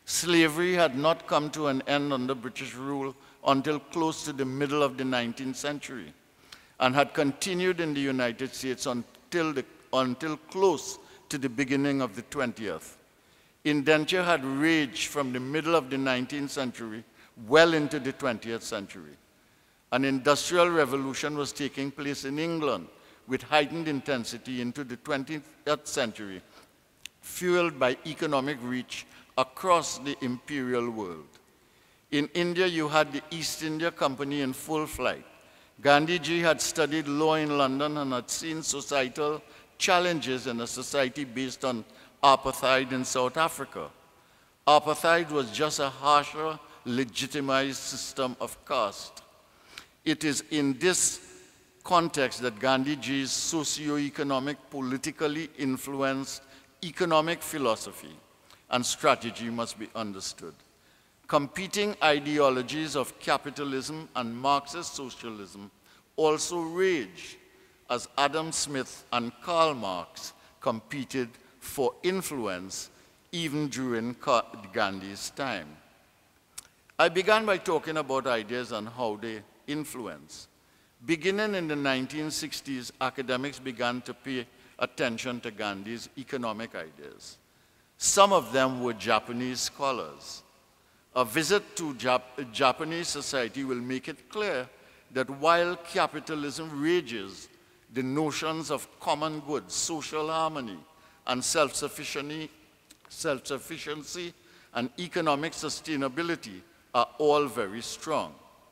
Speaker 6: Slavery had not come to an end under British rule until close to the middle of the nineteenth century, and had continued in the United States until, the, until close to the beginning of the twentieth. Indenture had raged from the middle of the nineteenth century well into the twentieth century. An industrial revolution was taking place in England with heightened intensity into the twentieth century, fueled by economic reach across the imperial world. In India, you had the East India Company in full flight. Gandhiji had studied law in London and had seen societal challenges in a society based on apartheid in South Africa. Apartheid was just a harsher, legitimized system of caste. It is in this context that Gandhiji's socio-economic, politically influenced economic philosophy and strategy must be understood. Competing ideologies of capitalism and Marxist socialism also raged as Adam Smith and Karl Marx competed for influence even during Gandhi's time. I began by talking about ideas and how they influence. Beginning in the nineteen sixties, academics began to pay attention to Gandhi's economic ideas. Some of them were Japanese scholars. A visit to Jap Japanese society will make it clear that while capitalism rages, the notions of common goods, social harmony, and self-sufficiency, self-sufficiency and economic sustainability are all very strong.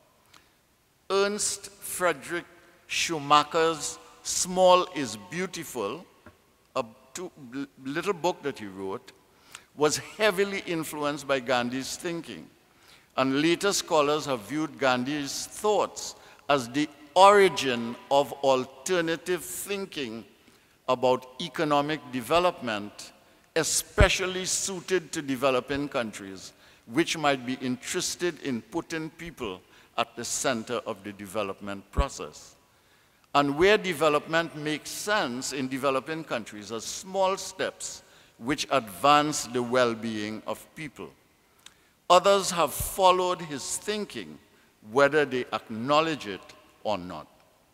Speaker 6: Ernst Friedrich Schumacher's Small is Beautiful, a two, little book that he wrote, was heavily influenced by Gandhi's thinking. And later scholars have viewed Gandhi's thoughts as the origin of alternative thinking about economic development, especially suited to developing countries, which might be interested in putting people at the center of the development process. And where development makes sense in developing countries as small steps which advance the well-being of people. Others have followed his thinking, whether they acknowledge it or not.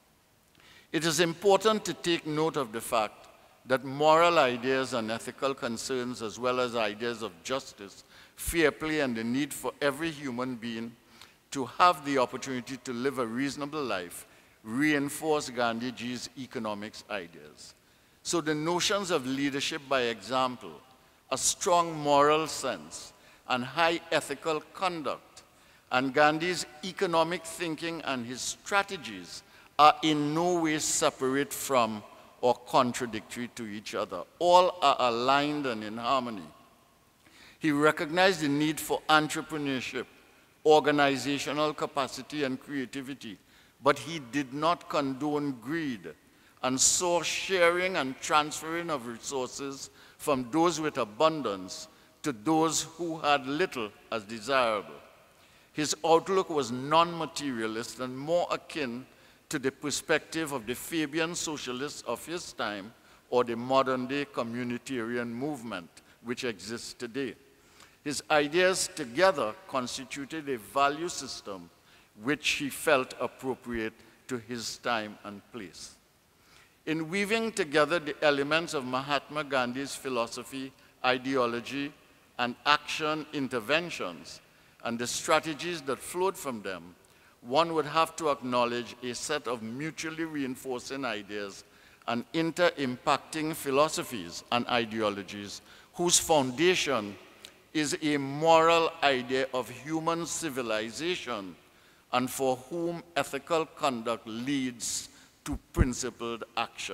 Speaker 6: It is important to take note of the fact that moral ideas and ethical concerns, as well as ideas of justice, fair play, and the need for every human being to have the opportunity to live a reasonable life, reinforce Gandhiji's economics ideas. So the notions of leadership by example, a strong moral sense, and high ethical conduct, and Gandhi's economic thinking and his strategies are in no way separate from or contradictory to each other. All are aligned and in harmony. He recognized the need for entrepreneurship, organizational capacity, and creativity, but he did not condone greed and saw sharing and transferring of resources from those with abundance to those who had little as desirable. His outlook was non-materialist and more akin to the perspective of the Fabian socialists of his time or the modern-day communitarian movement which exists today. His ideas together constituted a value system which he felt appropriate to his time and place. In weaving together the elements of Mahatma Gandhi's philosophy, ideology, and action interventions, and the strategies that flowed from them, one would have to acknowledge a set of mutually reinforcing ideas and inter-impacting philosophies and ideologies whose foundation is a moral idea of human civilization and for whom ethical conduct leads to principled action.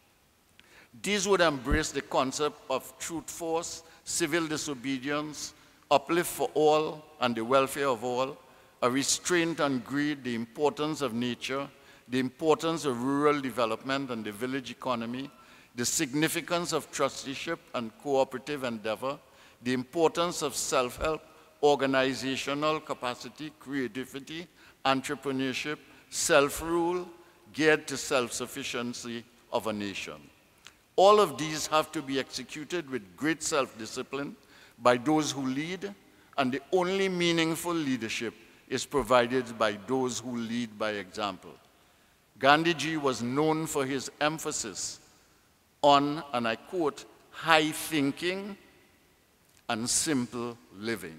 Speaker 6: These would embrace the concept of truth force, civil disobedience, uplift for all and the welfare of all, a restraint on greed, the importance of nature, the importance of rural development and the village economy, the significance of trusteeship and cooperative endeavor, the importance of self-help, organizational capacity, creativity, entrepreneurship, self-rule, geared to self-sufficiency of a nation. All of these have to be executed with great self-discipline by those who lead and the only meaningful leadership is provided by those who lead by example. Gandhiji was known for his emphasis on, and I quote, high thinking and simple living.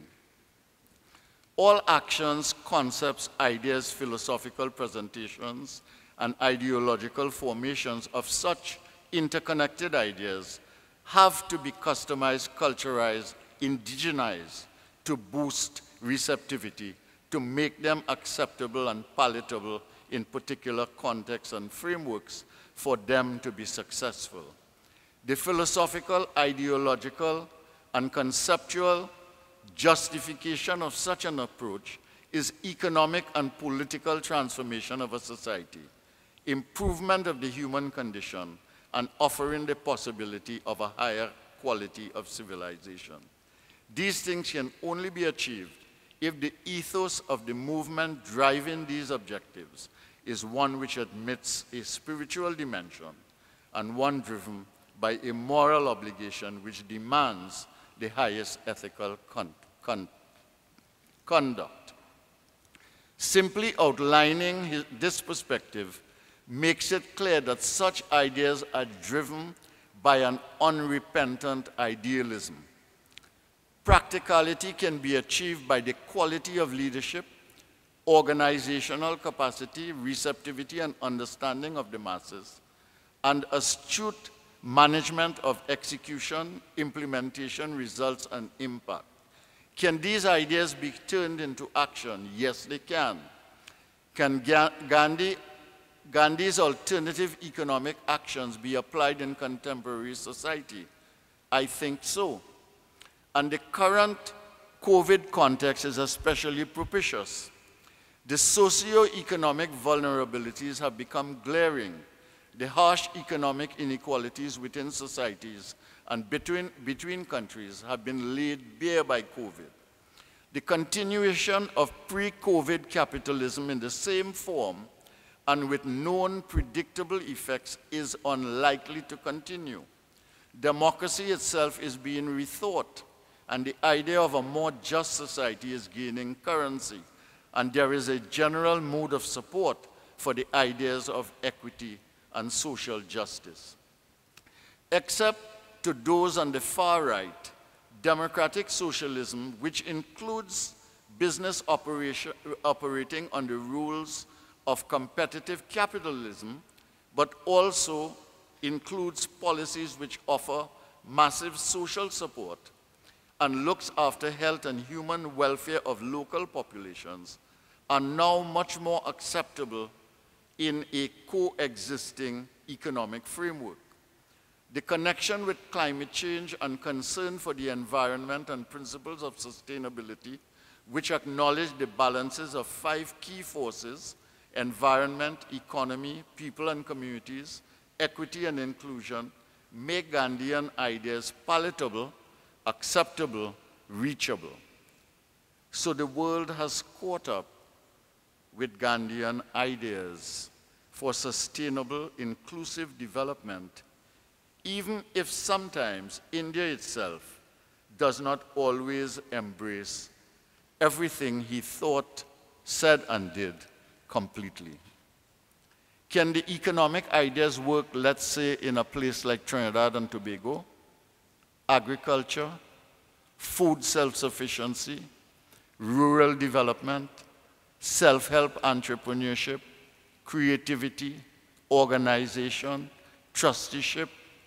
Speaker 6: All actions, concepts, ideas, philosophical presentations, and ideological formations of such interconnected ideas have to be customized, culturalized, indigenized to boost receptivity, to make them acceptable and palatable in particular contexts and frameworks for them to be successful. The philosophical, ideological, and conceptual justification of such an approach is economic and political transformation of a society, improvement of the human condition, and offering the possibility of a higher quality of civilization. These things can only be achieved if the ethos of the movement driving these objectives is one which admits a spiritual dimension and one driven by a moral obligation which demands the highest ethical con con conduct. Simply outlining his, this perspective makes it clear that such ideas are driven by an unrepentant idealism. Practicality can be achieved by the quality of leadership, organizational capacity, receptivity, and understanding of the masses, and astute management of execution, implementation, results, and impact. Can these ideas be turned into action? Yes, they can. Can Gandhi, Gandhi's alternative economic actions be applied in contemporary society? I think so. And the current COVID context is especially propitious. The socio-economic vulnerabilities have become glaring. The harsh economic inequalities within societies and between, between countries have been laid bare by COVID. The continuation of pre-COVID capitalism in the same form and with known predictable effects is unlikely to continue. Democracy itself is being rethought, and the idea of a more just society is gaining currency, and there is a general mood of support for the ideas of equity and social justice. Except to those on the far right, democratic socialism, which includes business operation, operating on the rules of competitive capitalism, but also includes policies which offer massive social support and looks after health and human welfare of local populations, are now much more acceptable in a coexisting economic framework. The connection with climate change and concern for the environment and principles of sustainability, which acknowledge the balances of five key forces: environment, economy, people and communities, equity and inclusion, make Gandhian ideas palatable, acceptable, reachable. So the world has caught up with Gandhian ideas for sustainable, inclusive development, even if sometimes India itself does not always embrace everything he thought, said, and did completely. Can the economic ideas work, let's say, in a place like Trinidad and Tobago? Agriculture, food self-sufficiency, rural development, self-help entrepreneurship, creativity, organization, trusteeship,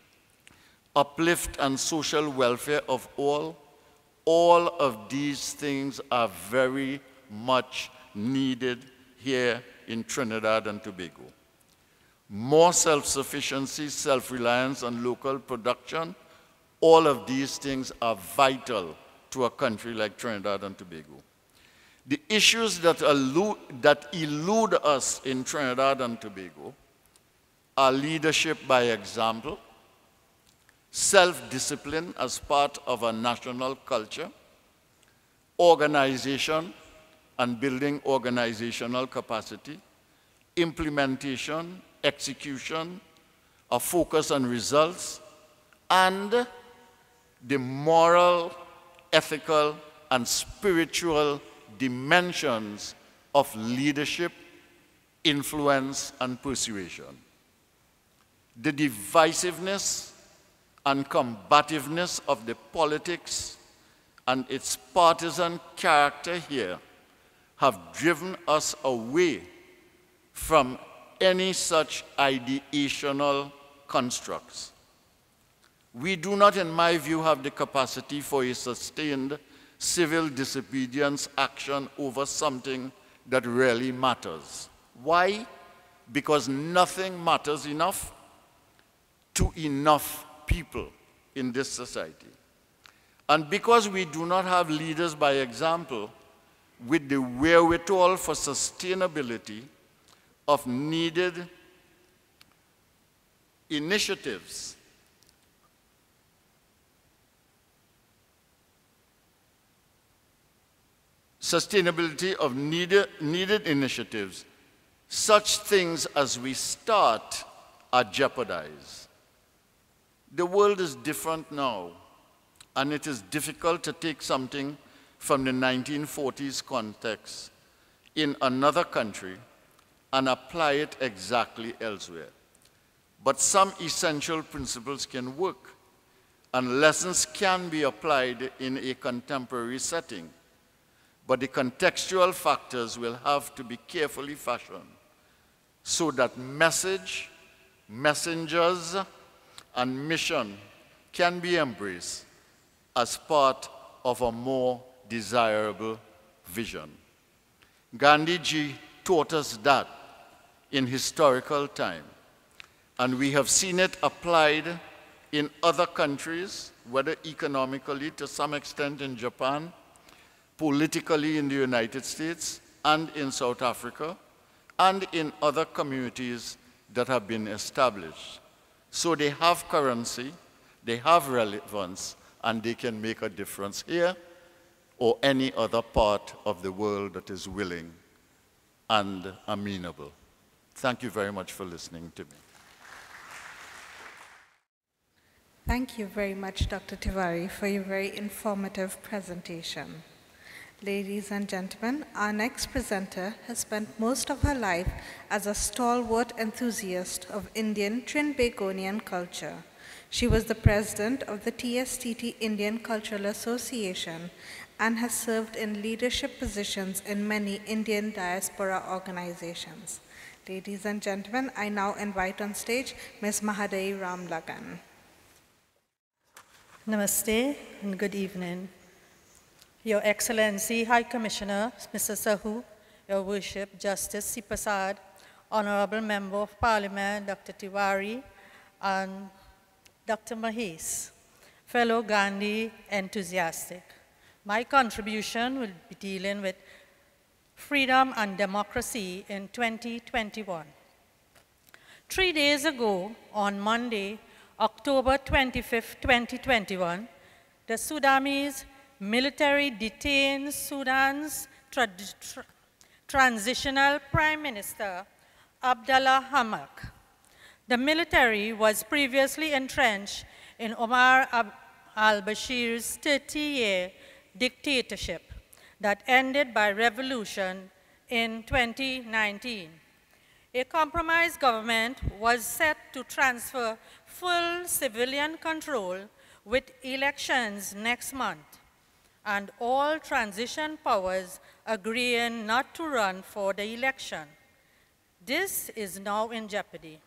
Speaker 6: uplift and social welfare of all. All of these things are very much needed here in Trinidad and Tobago. More self-sufficiency, self-reliance, and local production, all of these things are vital to a country like Trinidad and Tobago. The issues that elude, that elude us in Trinidad and Tobago are leadership by example, self-discipline as part of a national culture, organization and building organizational capacity, implementation, execution, a focus on results, and the moral, ethical, and spiritual dimensions of leadership, influence, and persuasion. The divisiveness and combativeness of the politics and its partisan character here have driven us away from any such ideational constructs. We do not, in my view, have the capacity for a sustained civil disobedience action over something that really matters. Why? Because nothing matters enough to enough people in this society. And because we do not have leaders by example with the wherewithal for sustainability of needed initiatives, sustainability of needed, needed initiatives, such things as we start are jeopardized. The world is different now, and it is difficult to take something from the nineteen forties context in another country and apply it exactly elsewhere. But some essential principles can work, and lessons can be applied in a contemporary setting. But the contextual factors will have to be carefully fashioned so that message, messengers, and mission can be embraced as part of a more desirable vision. Gandhi ji taught us that in historical time, and we have seen it applied in other countries, whether economically to some extent in Japan, politically in the United States and in South Africa, and in other communities that have been established. So they have currency, they have relevance, and they can make a difference here or any other part of the world that is willing and amenable. Thank you very much for listening to me.
Speaker 2: Thank you very much, Doctor Tiwari, for your very informative presentation. Ladies and gentlemen, our next presenter has spent most of her life as a stalwart enthusiast of Indian Trinbagonian culture. She was the president of the T S T T Indian Cultural Association and has served in leadership positions in many Indian diaspora organizations. Ladies and gentlemen, I now invite on stage Miz Mahadei Ramlagan.
Speaker 7: Namaste and good evening. Your Excellency, High Commissioner, Mister Sahu, Your Worship, Justice C. Prasad, Honorable Member of Parliament, Doctor Tiwari, and Doctor Mahes, fellow Gandhi enthusiastic. My contribution will be dealing with freedom and democracy in twenty twenty-one. Three days ago, on Monday, October twenty-fifth, twenty twenty-one, the Sudanese military detained Sudan's tra tra transitional Prime Minister, Abdallah Hamdok. The military was previously entrenched in Omar al-Bashir's thirty-year dictatorship that ended by revolution in twenty nineteen. A compromise government was set to transfer full civilian control with elections next month, and all transition powers agreeing not to run for the election. This is now in jeopardy.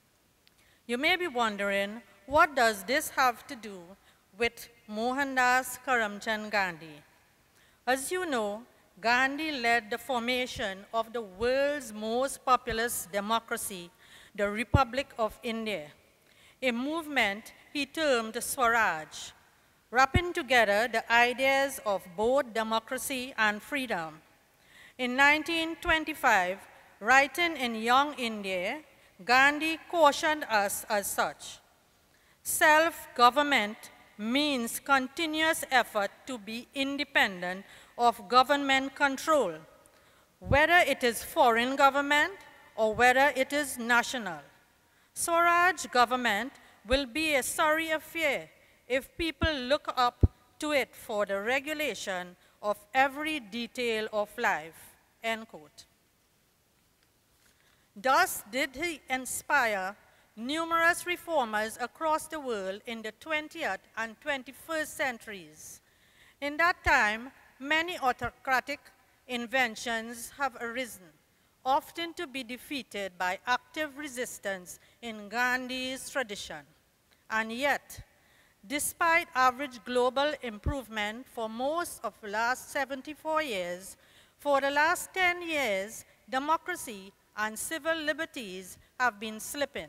Speaker 7: You may be wondering, what does this have to do with Mohandas Karamchand Gandhi? As you know, Gandhi led the formation of the world's most populous democracy, the Republic of India, a movement he termed Swaraj, wrapping together the ideas of both democracy and freedom. In nineteen twenty-five, writing in Young India, Gandhi cautioned us as such. Self-government means continuous effort to be independent of government control, whether it is foreign government or whether it is national. Swaraj government will be a sorry affair if people look up to it for the regulation of every detail of life, end quote. Thus did he inspire numerous reformers across the world in the twentieth and twenty-first centuries. In that time, many autocratic inventions have arisen, often to be defeated by active resistance in Gandhi's tradition. And yet, despite average global improvement for most of the last seventy-four years, for the last ten years, democracy and civil liberties have been slipping.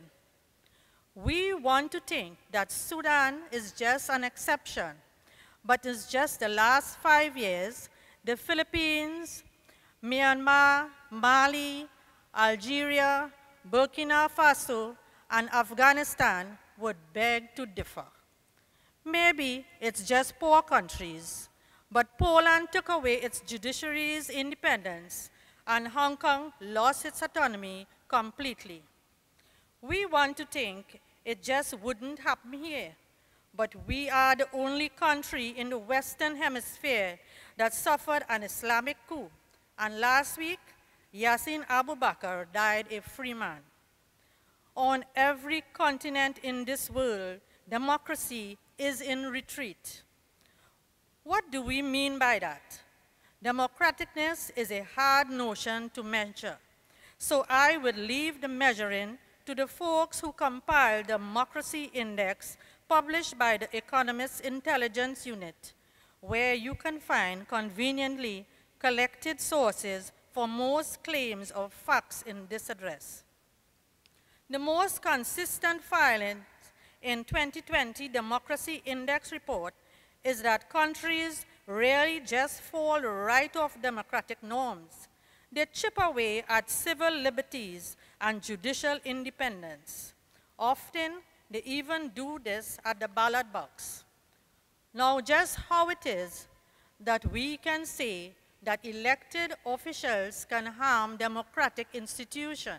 Speaker 7: We want to think that Sudan is just an exception, but it's just the last five years, the Philippines, Myanmar, Mali, Algeria, Burkina Faso, and Afghanistan would beg to differ. Maybe it's just poor countries, but Poland took away its judiciary's independence, and Hong Kong lost its autonomy completely. We want to think it just wouldn't happen here, but we are the only country in the Western Hemisphere that suffered an Islamic coup, and last week, Yassin Abu Bakr died a free man. On every continent in this world, democracy is in retreat. What do we mean by that? Democraticness is a hard notion to measure, so I would leave the measuring to the folks who compiled the Democracy Index published by the Economist Intelligence Unit, where you can find conveniently collected sources for most claims of facts in this address. The most consistent findings in twenty twenty Democracy Index report is that countries rarely just fall right off democratic norms. They chip away at civil liberties and judicial independence. Often, they even do this at the ballot box. Now, just how it is that we can say that elected officials can harm democratic institutions?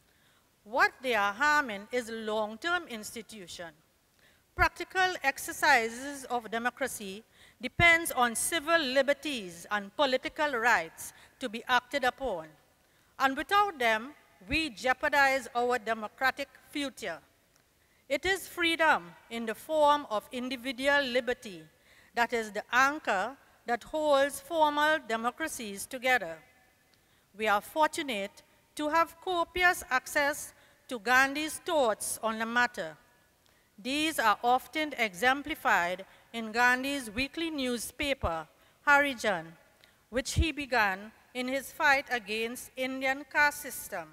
Speaker 7: What they are harming is long-term institutions. Practical exercises of democracy depends on civil liberties and political rights to be acted upon. And without them, we jeopardize our democratic future. It is freedom in the form of individual liberty that is the anchor that holds formal democracies together. We are fortunate to have copious access to Gandhi's thoughts on the matter. These are often exemplified in Gandhi's weekly newspaper, Harijan, which he began in his fight against Indian caste system.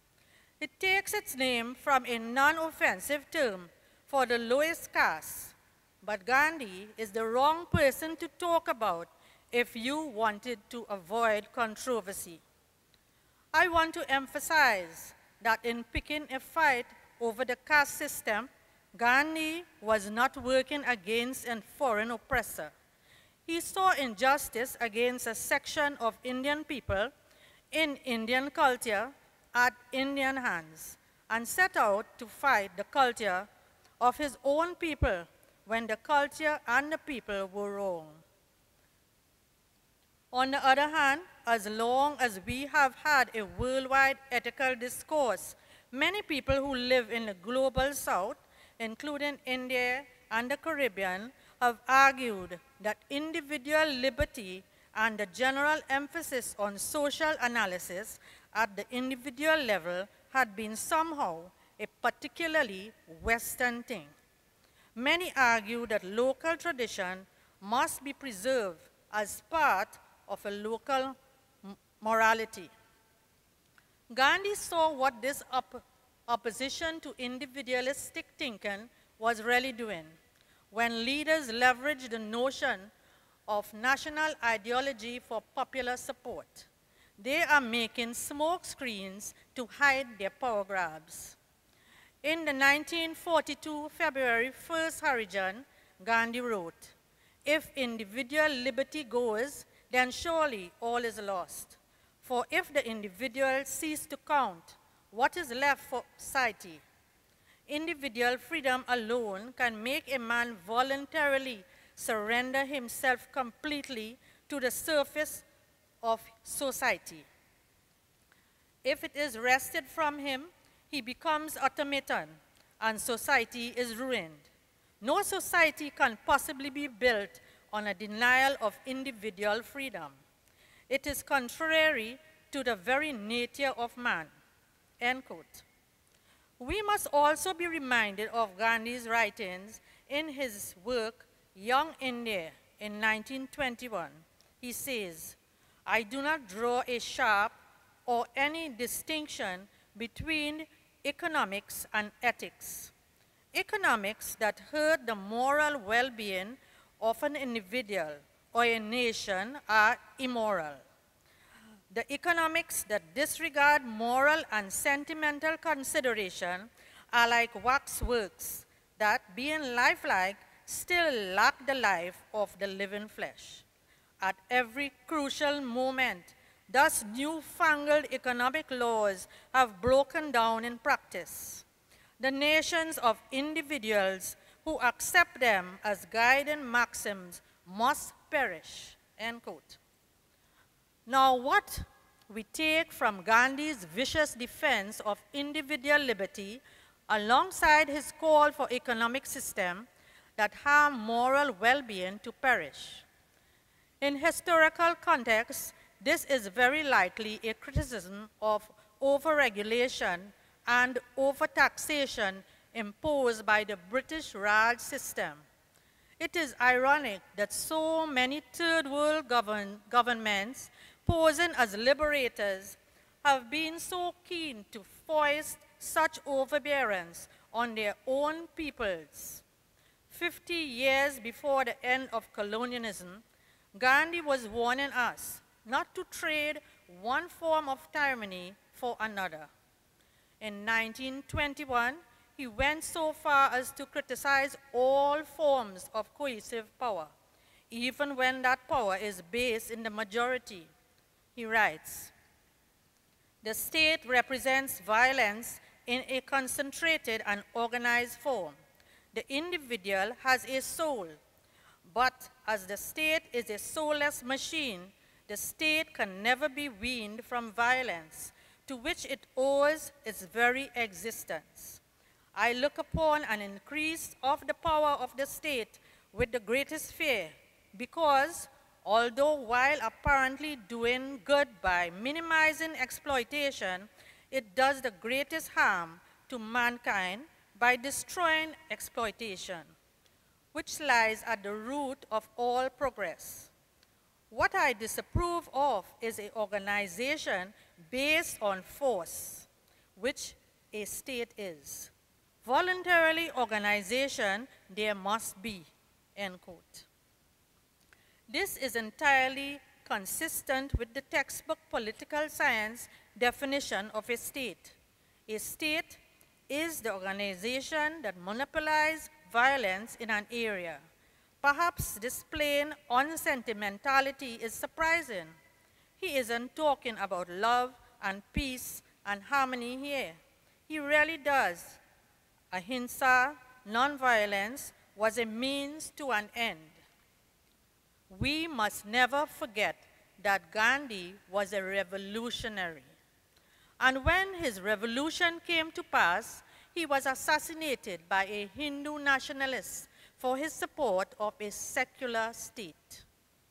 Speaker 7: It takes its name from a non-offensive term for the lowest caste, but Gandhi is the wrong person to talk about if you wanted to avoid controversy. I want to emphasize that in picking a fight over the caste system, Gandhi was not working against a foreign oppressor. He saw injustice against a section of Indian people in Indian culture at Indian hands and set out to fight the culture of his own people when the culture and the people were wrong. On the other hand, as long as we have had a worldwide ethical discourse, many people who live in the global south, including India and the Caribbean, have argued that individual liberty and the general emphasis on social analysis at the individual level had been somehow a particularly Western thing. Many argue that local tradition must be preserved as part of a local morality. Gandhi saw what this op opposition to individualistic thinking was really doing when leaders leveraged the notion of national ideology for popular support. They are making smoke screens to hide their power grabs. In the nineteen forty-two February first Harijan, Gandhi wrote, "If individual liberty goes, then surely all is lost. For if the individual cease to count, what is left for society? Individual freedom alone can make a man voluntarily surrender himself completely to the surface of society. If it is wrested from him, he becomes automaton, and society is ruined. No society can possibly be built on a denial of individual freedom. It is contrary to the very nature of man, end quote. We must also be reminded of Gandhi's writings in his work, Young India, in nineteen twenty-one. He says, I do not draw a sharp or any distinction between economics and ethics. Economics that hurt the moral well-being of an individual or a nation are immoral. The economics that disregard moral and sentimental consideration are like waxworks that, being lifelike, still lack the life of the living flesh. At every crucial moment, thus newfangled economic laws have broken down in practice. The nations of individuals who accept them as guiding maxims must perish, end quote. Now, what we take from Gandhi's vicious defense of individual liberty alongside his call for economic system that harm moral well-being to perish. In historical context, this is very likely a criticism of overregulation and overtaxation imposed by the British Raj system. It is ironic that so many third world govern governments posing as liberators have been so keen to foist such overbearance on their own peoples. Fifty years before the end of colonialism, Gandhi was warning us not to trade one form of tyranny for another. In nineteen twenty-one, he went so far as to criticize all forms of coercive power, even when that power is based in the majority. He writes, the state represents violence in a concentrated and organized form. The individual has a soul, but as the state is a soulless machine, the state can never be weaned from violence, to which it owes its very existence. I look upon an increase of the power of the state with the greatest fear, because although while apparently doing good by minimizing exploitation, it does the greatest harm to mankind by destroying exploitation, which lies at the root of all progress. What I disapprove of is an organization based on force, which a state is. Voluntarily organization there must be, end quote. This is entirely consistent with the textbook political science definition of a state. A state is the organization that monopolizes violence in an area. Perhaps this plain unsentimentality is surprising. He isn't talking about love and peace and harmony here. He really does. Ahimsa, nonviolence, was a means to an end. We must never forget that Gandhi was a revolutionary. And when his revolution came to pass, he was assassinated by a Hindu nationalist for his support of a secular state.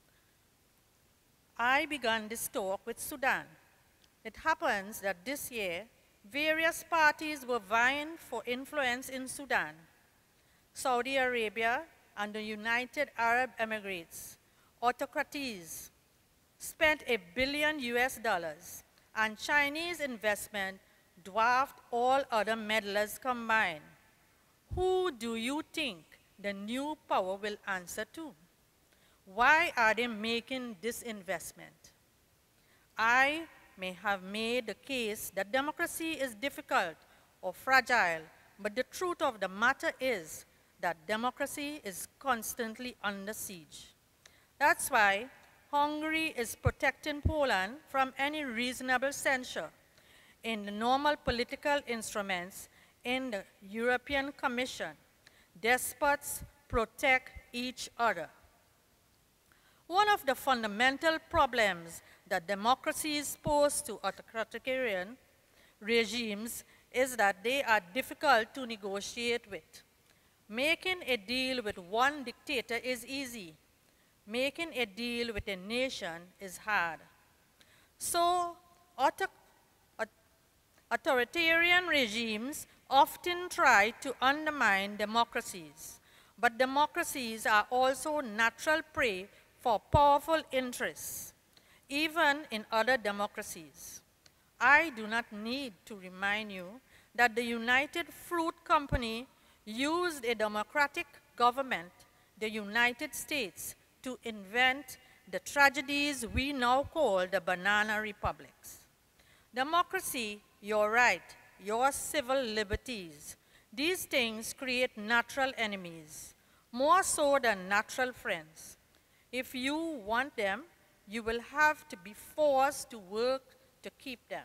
Speaker 7: I began this talk with Sudan. It happens that this year, various parties were vying for influence in Sudan. Saudi Arabia and the United Arab Emirates, autocracies, spent a billion U S dollars, and Chinese investment dwarfed all other meddlers combined. Who do you think the new power will answer to? Why are they making this investment? I may have made the case that democracy is difficult or fragile, but the truth of the matter is that democracy is constantly under siege. That's why Hungary is protecting Poland from any reasonable censure. In the normal political instruments in the European Commission, despots protect each other. One of the fundamental problems that democracies pose to authoritarian regimes is that they are difficult to negotiate with. Making a deal with one dictator is easy. Making a deal with a nation is hard. So, author authoritarian regimes often try to undermine democracies, but democracies are also natural prey for powerful interests, even in other democracies. I do not need to remind you that the United Fruit Company used a democratic government, the United States, to invent the tragedies we now call the banana republics. Democracy, your right, your civil liberties, these things create natural enemies, more so than natural friends. If you want them, you will have to be forced to work to keep them.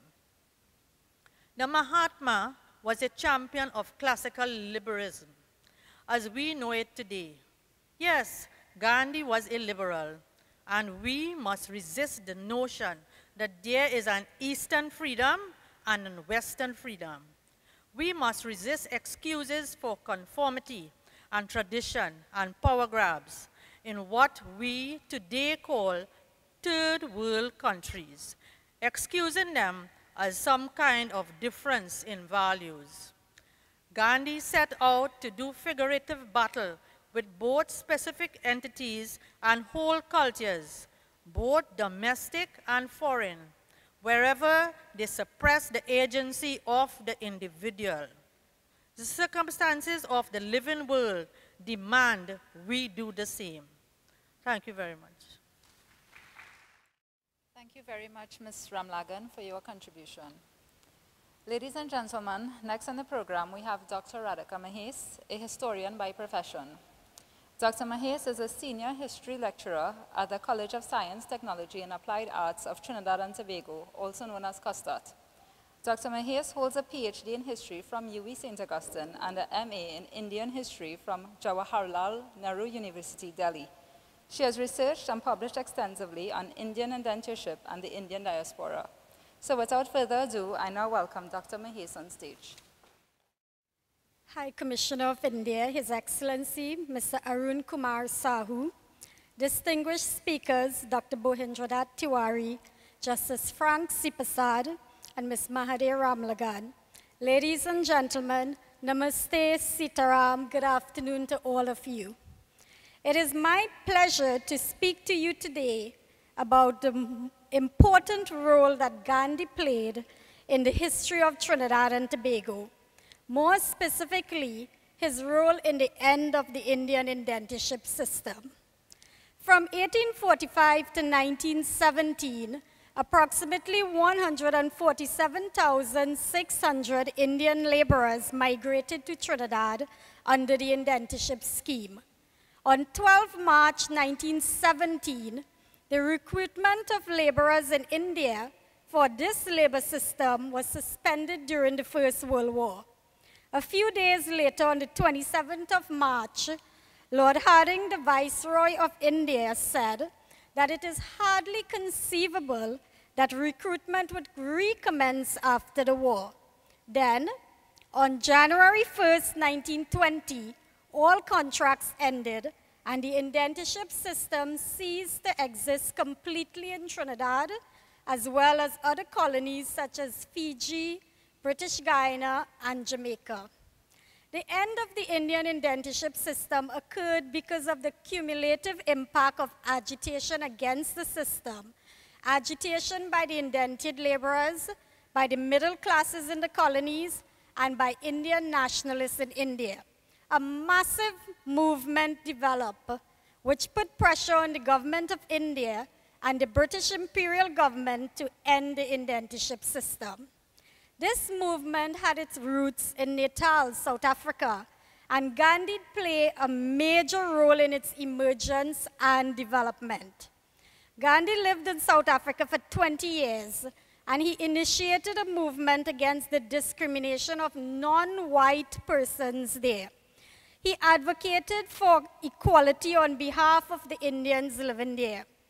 Speaker 7: The Mahatma was a champion of classical liberalism, as we know it today. Yes, Gandhi was a liberal, and we must resist the notion that there is an Eastern freedom and a Western freedom. We must resist excuses for conformity and tradition and power grabs in what we today call third world countries, excusing them as some kind of difference in values. Gandhi set out to do figurative battle with both specific entities and whole cultures, both domestic and foreign, wherever they suppress the agency of the individual. The circumstances of the living world demand we do the same. Thank you very much.
Speaker 3: Thank you very much, Miz Ramlagan, for your contribution. Ladies and gentlemen, next on the program we have Doctor Radhika Mahes, a historian by profession. Doctor Mahes is a senior history lecturer at the College of Science, Technology and Applied Arts of Trinidad and Tobago, also known as CUSTAT. Doctor Mahes holds a P H D in history from U E Saint Augustine and an M A in Indian history from Jawaharlal Nehru University, Delhi. She has researched and published extensively on Indian indentureship and the Indian diaspora. So without further ado, I now welcome Doctor Mahes on stage.
Speaker 8: High Commissioner of India, His Excellency Mister Arun Kumar Sahu, distinguished speakers Doctor Bohendranath Tiwari, Justice Frank C. Prasad, and Miz Mahadev Ramlagan. Ladies and gentlemen, Namaste, Sitaram, good afternoon to all of you. It is my pleasure to speak to you today about the important role that Gandhi played in the history of Trinidad and Tobago. More specifically, his role in the end of the Indian indentureship system. From eighteen forty-five to nineteen seventeen, approximately one hundred forty-seven thousand six hundred Indian laborers migrated to Trinidad under the indentureship scheme. On twelfth March nineteen seventeen, the recruitment of laborers in India for this labor system was suspended during the First World War. A few days later, on the twenty-seventh of March, Lord Hardinge, the Viceroy of India, said that it is hardly conceivable that recruitment would recommence after the war. Then, on January first, nineteen twenty, all contracts ended and the indentureship system ceased to exist completely in Trinidad, as well as other colonies such as Fiji, British Guiana, and Jamaica. The end of the Indian indentureship system occurred because of the cumulative impact of agitation against the system, agitation by the indented laborers, by the middle classes in the colonies, and by Indian nationalists in India. A massive movement developed which put pressure on the government of India and the British imperial government to end the indentureship system. This movement had its roots in Natal, South Africa, and Gandhi played a major role in its emergence and development. Gandhi lived in South Africa for twenty years, and he initiated a movement against the discrimination of non-white persons there. He advocated for equality on behalf of the Indians living there.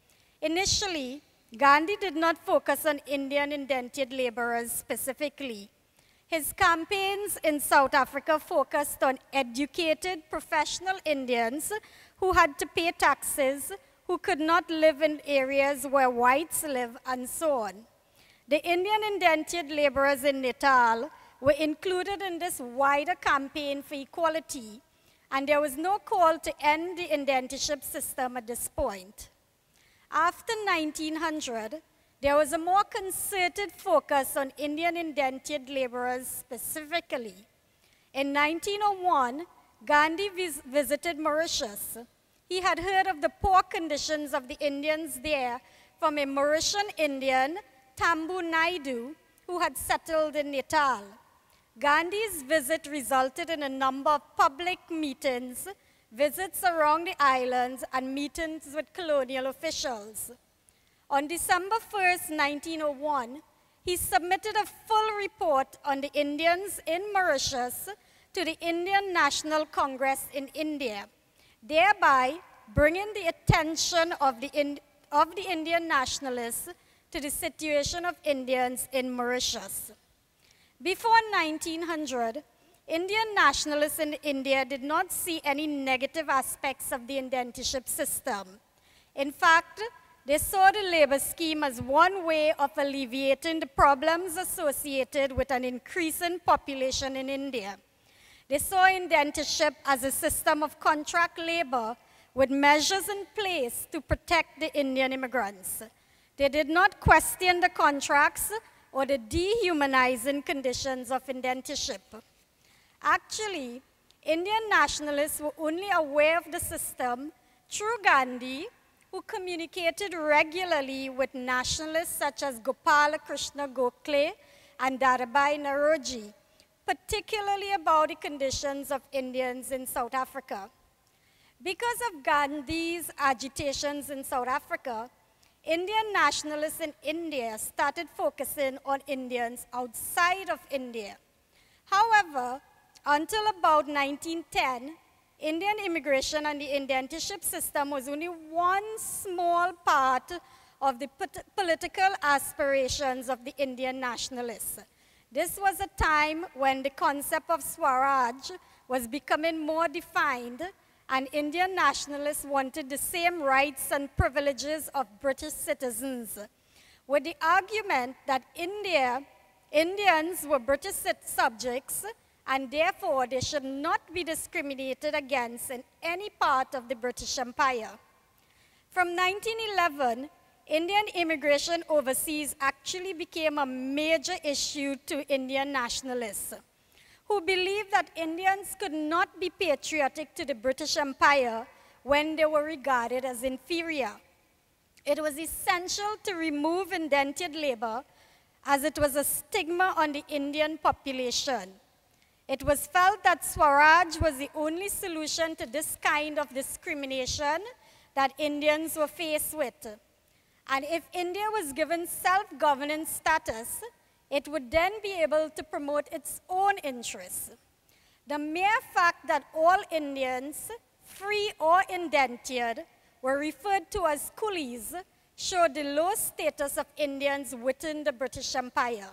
Speaker 8: Initially, Gandhi did not focus on Indian indentured laborers specifically. His campaigns in South Africa focused on educated professional Indians who had to pay taxes, who could not live in areas where whites live, and so on. The Indian indentured laborers in Natal were included in this wider campaign for equality, and there was no call to end the indentureship system at this point. After nineteen hundred, there was a more concerted focus on Indian indentured laborers specifically. In nineteen oh one, Gandhi vis visited Mauritius. He had heard of the poor conditions of the Indians there from a Mauritian Indian, Tambu Naidu, who had settled in Natal. Gandhi's visit resulted in a number of public meetings, visits around the islands, and meetings with colonial officials. On December first, nineteen oh one, he submitted a full report on the Indians in Mauritius to the Indian National Congress in India, thereby bringing the attention of the, in, of the Indian nationalists to the situation of Indians in Mauritius. Before nineteen hundred, Indian nationalists in India did not see any negative aspects of the indentureship system. In fact, they saw the labor scheme as one way of alleviating the problems associated with an increasing population in India. They saw indentureship as a system of contract labor with measures in place to protect the Indian immigrants. They did not question the contracts or the dehumanizing conditions of indentureship. Actually, Indian nationalists were only aware of the system through Gandhi, who communicated regularly with nationalists such as Gopala Krishna Gokhale and Darabai Naoroji, particularly about the conditions of Indians in South Africa. Because of Gandhi's agitations in South Africa, Indian nationalists in India started focusing on Indians outside of India. However, until about nineteen ten, Indian immigration and the indentureship system was only one small part of the political aspirations of the Indian nationalists. This was a time when the concept of Swaraj was becoming more defined, and Indian nationalists wanted the same rights and privileges of British citizens, with the argument that India, Indians were British subjects, and therefore they should not be discriminated against in any part of the British Empire. From nineteen eleven, Indian immigration overseas actually became a major issue to Indian nationalists, who believed that Indians could not be patriotic to the British Empire when they were regarded as inferior. It was essential to remove indentured labor, as it was a stigma on the Indian population. It was felt that Swaraj was the only solution to this kind of discrimination that Indians were faced with. And if India was given self-governance status, it would then be able to promote its own interests. The mere fact that all Indians, free or indentured, were referred to as coolies showed the low status of Indians within the British Empire.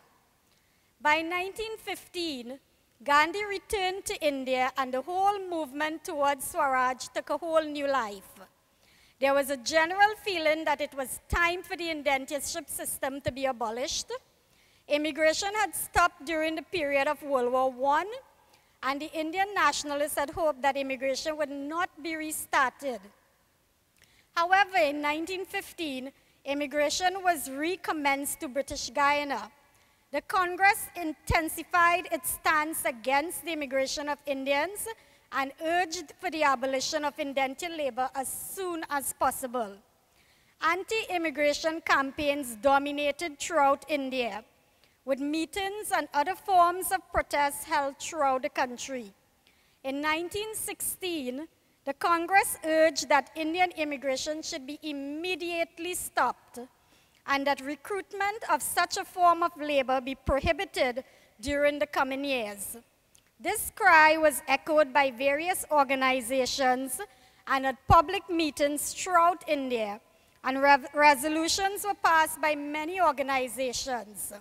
Speaker 8: By nineteen fifteen, Gandhi returned to India and the whole movement towards Swaraj took a whole new life. There was a general feeling that it was time for the indentureship system to be abolished. Immigration had stopped during the period of World War One, and the Indian nationalists had hoped that immigration would not be restarted. However, in nineteen fifteen, immigration was recommenced to British Guyana. The Congress intensified its stance against the immigration of Indians and urged for the abolition of indentured labor as soon as possible. Anti-immigration campaigns dominated throughout India, with meetings and other forms of protest held throughout the country. In nineteen sixteen, the Congress urged that Indian immigration should be immediately stopped, and that recruitment of such a form of labor be prohibited during the coming years. This cry was echoed by various organizations and at public meetings throughout India, and re resolutions were passed by many organizations,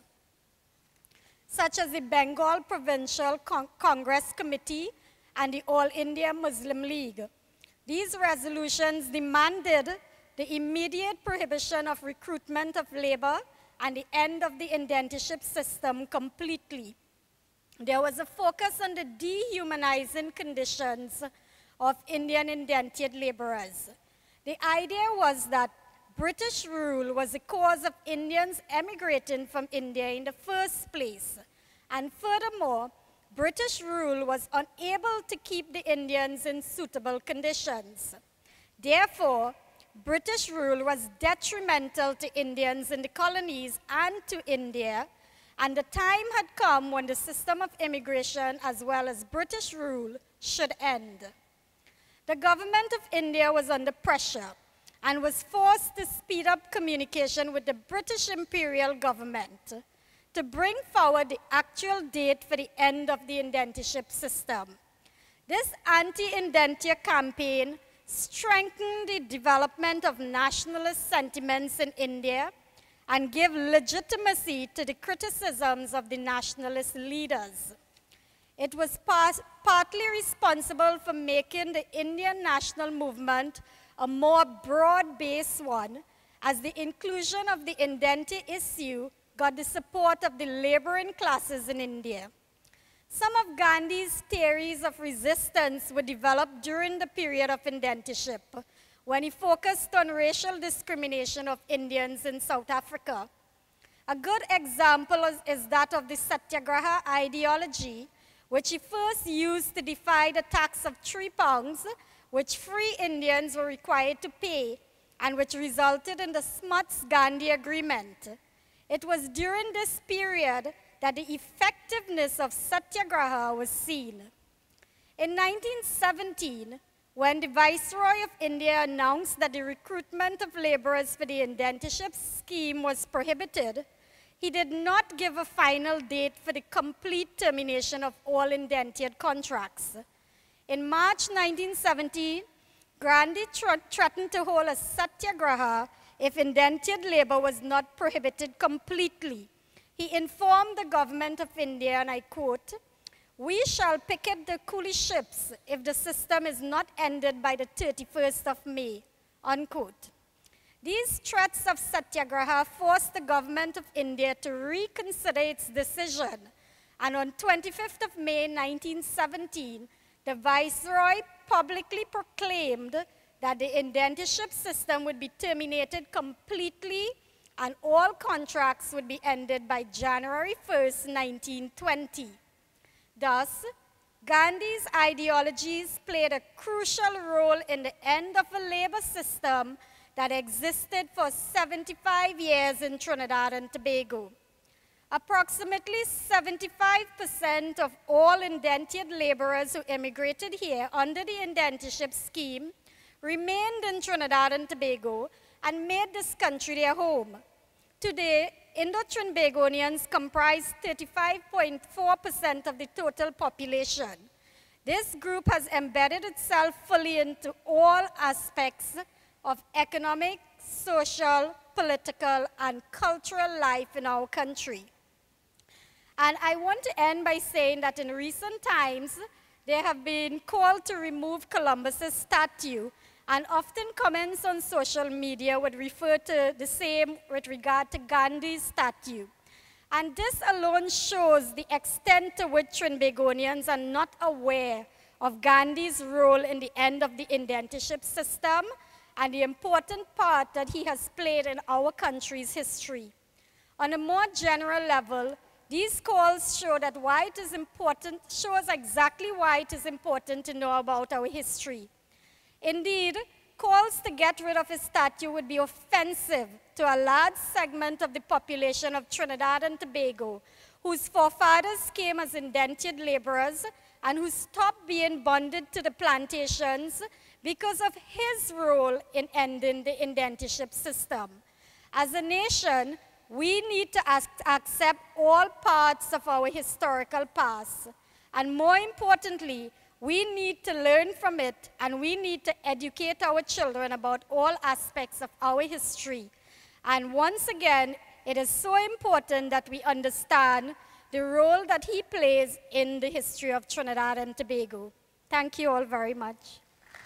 Speaker 8: such as the Bengal Provincial Con Congress Committee and the All India Muslim League. These resolutions demanded the immediate prohibition of recruitment of labor and the end of the indentureship system completely. There was a focus on the dehumanizing conditions of Indian indentured laborers. The idea was that British rule was the cause of Indians emigrating from India in the first place. And furthermore, British rule was unable to keep the Indians in suitable conditions. Therefore, British rule was detrimental to Indians in the colonies and to India, and the time had come when the system of immigration as well as British rule should end. The government of India was under pressure and was forced to speed up communication with the British imperial government to bring forward the actual date for the end of the indentureship system. This anti-indenture campaign strengthened the development of nationalist sentiments in India and gave legitimacy to the criticisms of the nationalist leaders. It was part, partly responsible for making the Indian national movement a more broad-based one, as the inclusion of the indenture issue got the support of the laboring classes in India. Some of Gandhi's theories of resistance were developed during the period of indentureship, when he focused on racial discrimination of Indians in South Africa. A good example is, is that of the Satyagraha ideology, which he first used to defy the tax of three pounds, which free Indians were required to pay, and which resulted in the Smuts-Gandhi Agreement. It was during this period that the effectiveness of Satyagraha was seen. In nineteen seventeen, when the Viceroy of India announced that the recruitment of laborers for the indentureship scheme was prohibited, he did not give a final date for the complete termination of all indentured contracts. In March nineteen seventeen, Gandhi threatened to hold a satyagraha if indentured labor was not prohibited completely. He informed the government of India, and I quote, "We shall picket the coolie ships if the system is not ended by the thirty-first of May, unquote. These threats of satyagraha forced the government of India to reconsider its decision, and on twenty-fifth of May nineteen seventeen, the Viceroy publicly proclaimed that the indentureship system would be terminated completely and all contracts would be ended by January first, nineteen twenty. Thus, Gandhi's ideologies played a crucial role in the end of a labor system that existed for seventy-five years in Trinidad and Tobago. Approximately seventy-five percent of all indentured laborers who immigrated here under the indentureship scheme remained in Trinidad and Tobago and made this country their home. Today, Indo-Trinbagonians comprise thirty-five point four percent of the total population. This group has embedded itself fully into all aspects of economic, social, political, and cultural life in our country. And I want to end by saying that in recent times, there have been calls to remove Columbus's statue, and often comments on social media would refer to the same with regard to Gandhi's statue. And this alone shows the extent to which Trinbagonians are not aware of Gandhi's role in the end of the indentureship system and the important part that he has played in our country's history. On a more general level, these calls show that why it is important, shows exactly why it is important to know about our history. Indeed, calls to get rid of his statue would be offensive to a large segment of the population of Trinidad and Tobago, whose forefathers came as indentured laborers and who stopped being bonded to the plantations because of his role in ending the indentureship system. As a nation, we need to accept all parts of our historical past, and more importantly, We need to learn from it, and we need to educate our children about all aspects of our history. And once again, it is so important that we understand the role that he plays in the history of Trinidad and Tobago. Thank you all very much.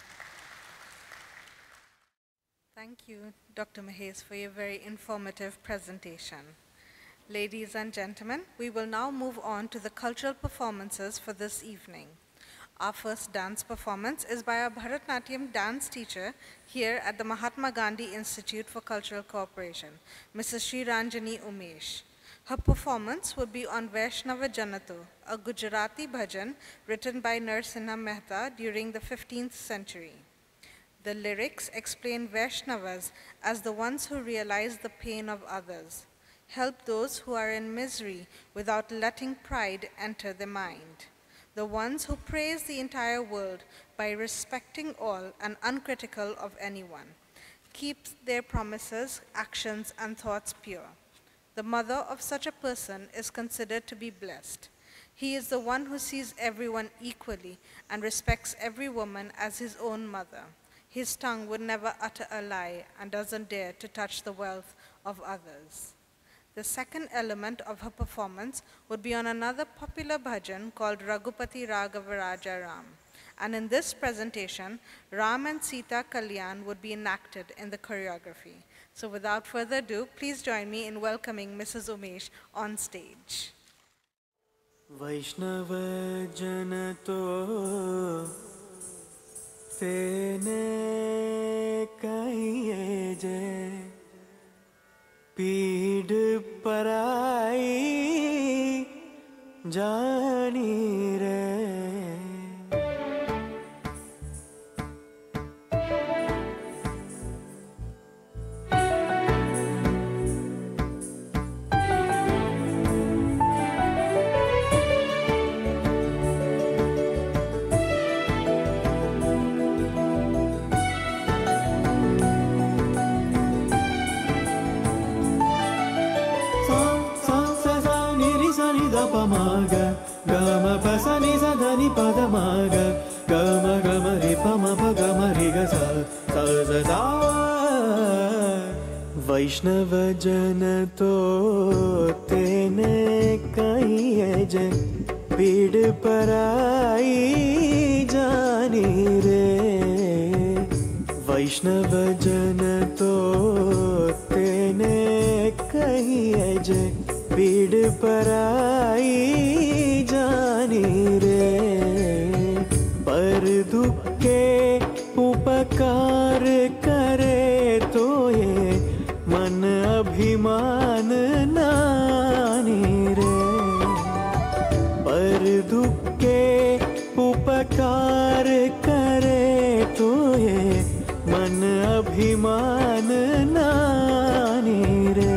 Speaker 2: Thank you, Doctor Mahes, for your very informative presentation. Ladies and gentlemen, we will now move on to the cultural performances for this evening. Our first dance performance is by a Bharatanatyam dance teacher here at the Mahatma Gandhi Institute for Cultural Cooperation, Missus Sri Ranjani Umesh. Her performance will be on Vaishnava Janato, a Gujarati bhajan written by Narasimha Mehta during the fifteenth century. The lyrics explain Vaishnavas as the ones who realize the pain of others, help those who are in misery without letting pride enter the mind, the ones who praise the entire world by respecting all and uncritical of anyone, keep their promises, actions, and thoughts pure. The mother of such a person is considered to be blessed. He is the one who sees everyone equally and respects every woman as his own mother. His tongue would never utter a lie and doesn't dare to touch the wealth of others. The second element of her performance would be on another popular bhajan called Raghupati Raghava Raja Ram. And in this presentation, Ram and Sita Kalyan would be enacted in the choreography. So without further ado, please join me in welcoming Missus Umesh on stage.
Speaker 9: Vaishnava Janato Tene Kaiye Je Peed Parai Jani Re Pamaga, Gama Pasani Sadani Padamaga, Gama Gama Ripama Pagama Rigasa, Saza Vaishnava Janato Tene Kaiye Peed Parai Jani Re Vaishnava Janato Tene Kaiye Peed Parai Jani Re Par Dukhe Upakar Kare To Ye Man Abhiman Nani Re Par Dukhe Upakar Kare To Ye Man Abhiman Nani Re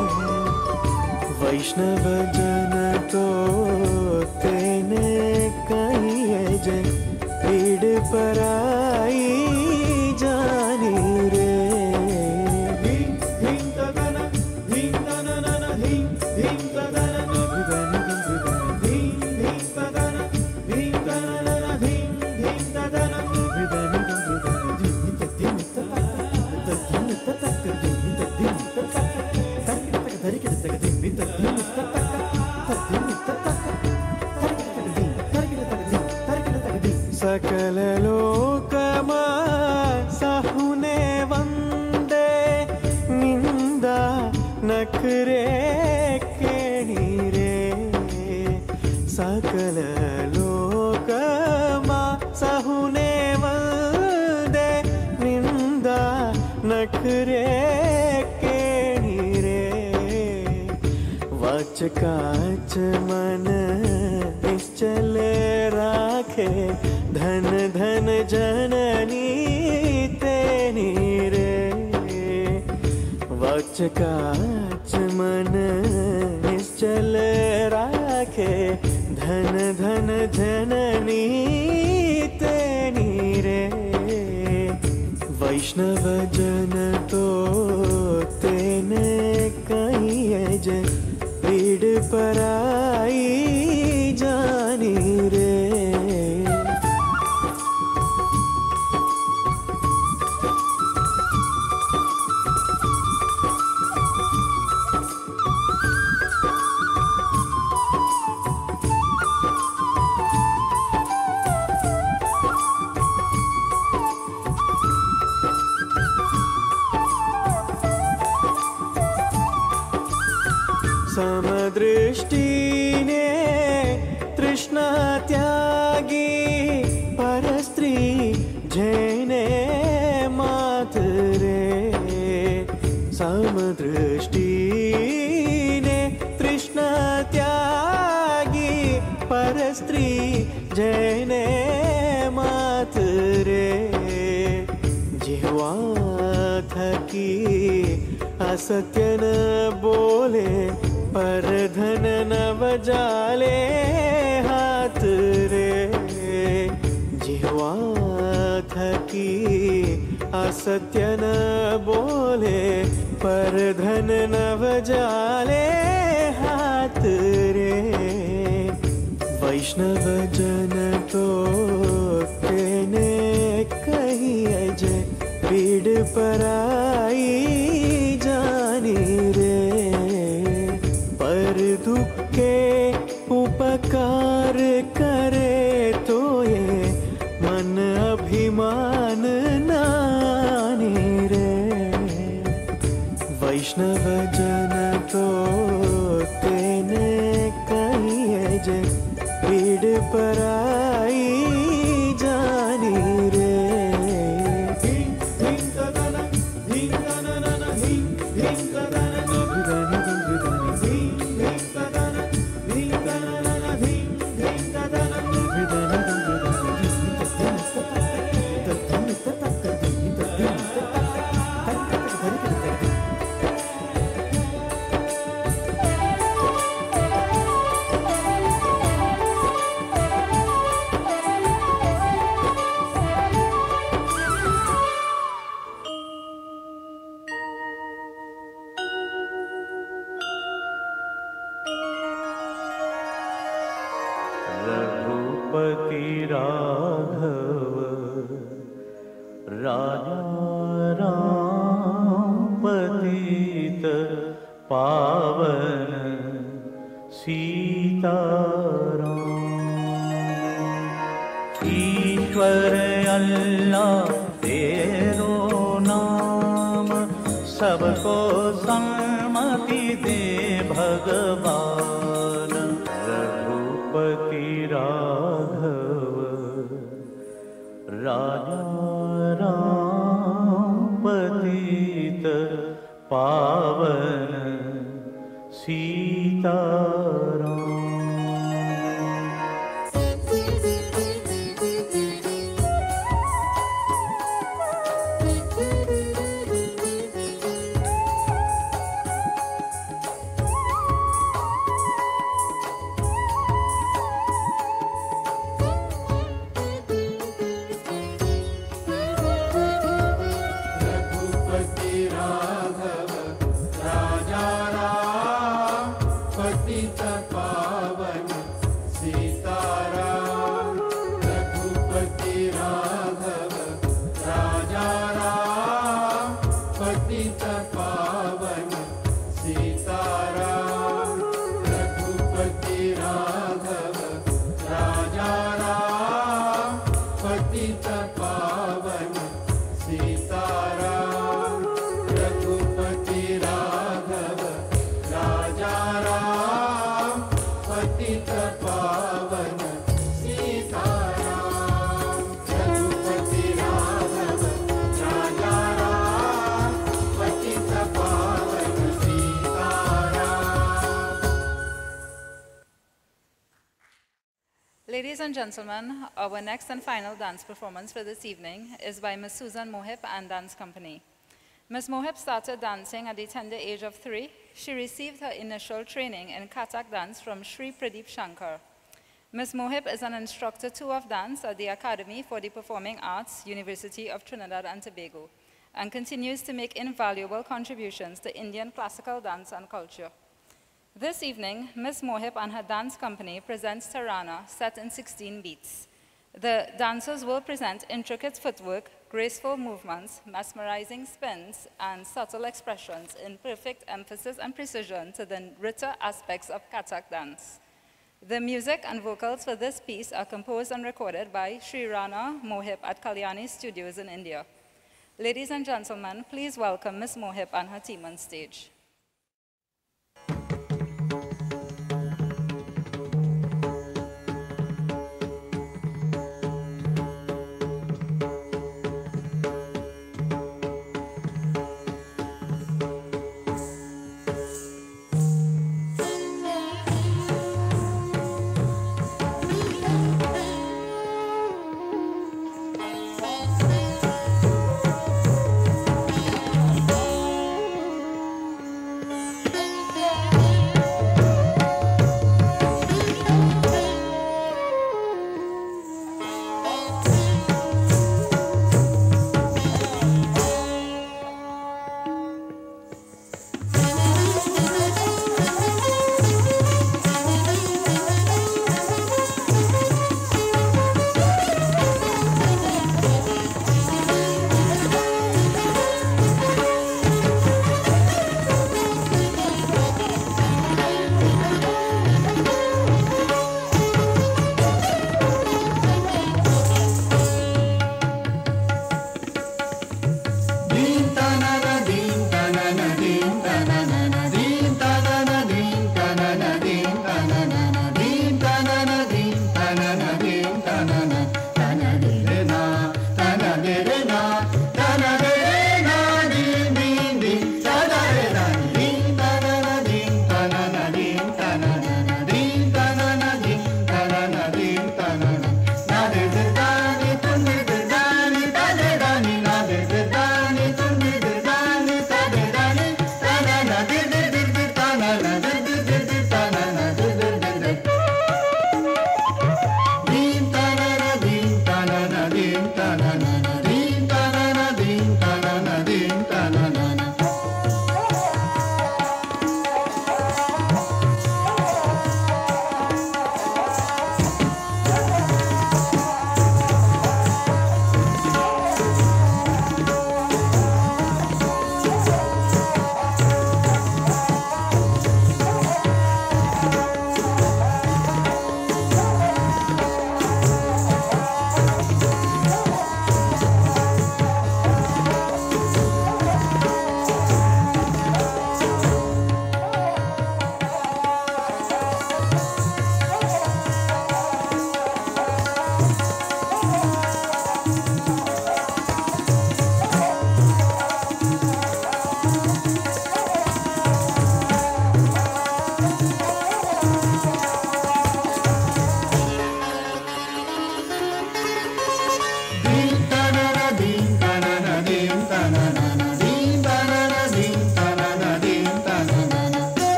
Speaker 9: Vaishnava Janato Tene Kaiye Je Peed Parai Jani Re Him Him Tadana Him Tanana Him Him Tadana Him Him Tadana Him Tanana Him Him Tadana Sakala lokama sahune vande ninda nakre keni re Sakala lokama sahune vande ninda nakre keni re Vach kaach man nischal rakhe Dhan dhan janani teni re Vach kaach man nischal rakhe Dhan dhan janani teni re Vaishnava Janato Tene Kaiye Je Peed Parai Jani Re परस्त्री जैने मात रे जिह्वा थकी असत्य न बोले पर धन न बजाले हाथ रे जिह्वा थकी असत्य न बोले पर धन न बजाले हाथ रे वैष्णव जन तो तेने कही अजय पीड़ पराई जानी रे पर दुख के उपकार करे तो ये मन अभिमान नानी रे वैष्णव जन तो तेने कही जे पीड़ पराई जानी रे
Speaker 10: सबको सम्मति दे भगवान रघुपति राघव राजा राम पतित पावन Sitaram.
Speaker 3: Ladies and gentlemen, our next and final dance performance for this evening is by Miz Susan Mohip and Dance Company. Miz Mohip started dancing at the tender age of three. She received her initial training in Kathak dance from Sri Pradeep Shankar. Miz Mohip is an instructor too of dance at the Academy for the Performing Arts, University of Trinidad and Tobago, and continues to make invaluable contributions to Indian classical dance and culture. This evening, Miz Mohip and her dance company presents Tarana, set in sixteen beats. The dancers will present intricate footwork, graceful movements, mesmerizing spins, and subtle expressions in perfect emphasis and precision to the richer aspects of Kathak dance. The music and vocals for this piece are composed and recorded by Sri Rana Mohip at Kalyani Studios in India. Ladies and gentlemen, please welcome Miz Mohip and her team on stage.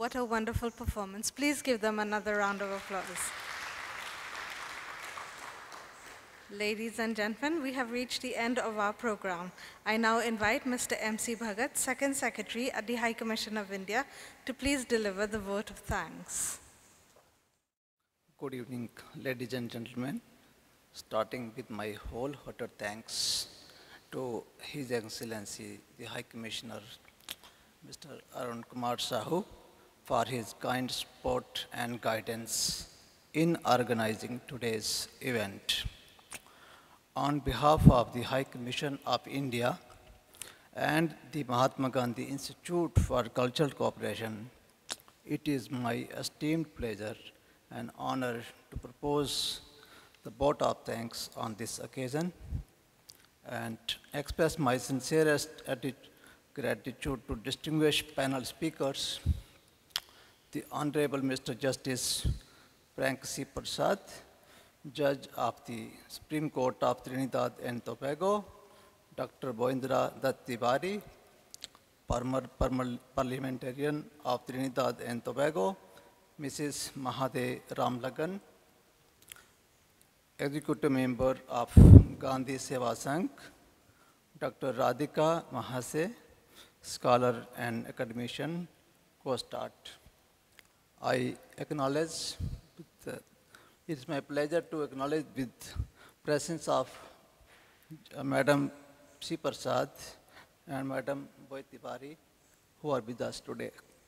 Speaker 2: What a wonderful performance. Please give them another round of applause. Ladies and gentlemen, we have reached the end of our program. I now invite Mister M C Bhagat, Second Secretary at the High Commission of India, to please deliver the vote of thanks.
Speaker 11: Good evening, ladies and gentlemen. Starting with my wholehearted thanks to His Excellency, the High Commissioner, Mister Arun Kumar Sahu, for his kind support and guidance in organizing today's event. On behalf of the High Commission of India and the Mahatma Gandhi Institute for Cultural Cooperation, it is my esteemed pleasure and honor to propose the vote of thanks on this occasion and express my sincerest gratitude to distinguished panel speakers, the Honorable Mister Justice Frank C. Prasad, Judge of the Supreme Court of Trinidad and Tobago, Doctor Boindra Dutt Tiwari, former parliamentarian of Trinidad and Tobago, Missus Mahade Ramlagan, Executive Member of Gandhi Seva Sangh, Doctor Radhika Mahase, Scholar and Academician, co-start. I acknowledge with, uh, it's my pleasure to acknowledge with presence of uh, Madam C. Prasad and Madam Boy Tiwari, who are with us today.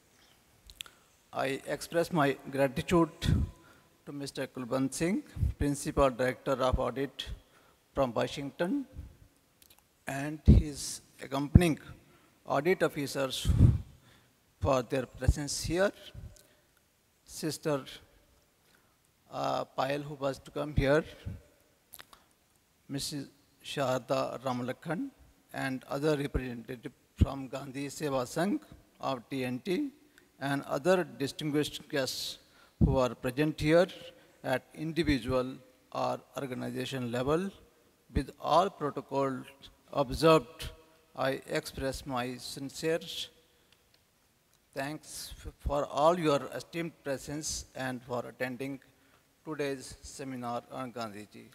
Speaker 11: I express my gratitude to Mister Kulbant Singh, Principal Director of Audit from Washington, and his accompanying audit officers for their presence here. Sister uh, Payal, who was to come here, Missus Sharda Ramalakhan, and other representatives from Gandhi Seva Sangh of T N T, and other distinguished guests who are present here at individual or organization level. With all protocols observed, I express my sincere thanks for all your esteemed presence and for attending today's seminar on Gandhiji.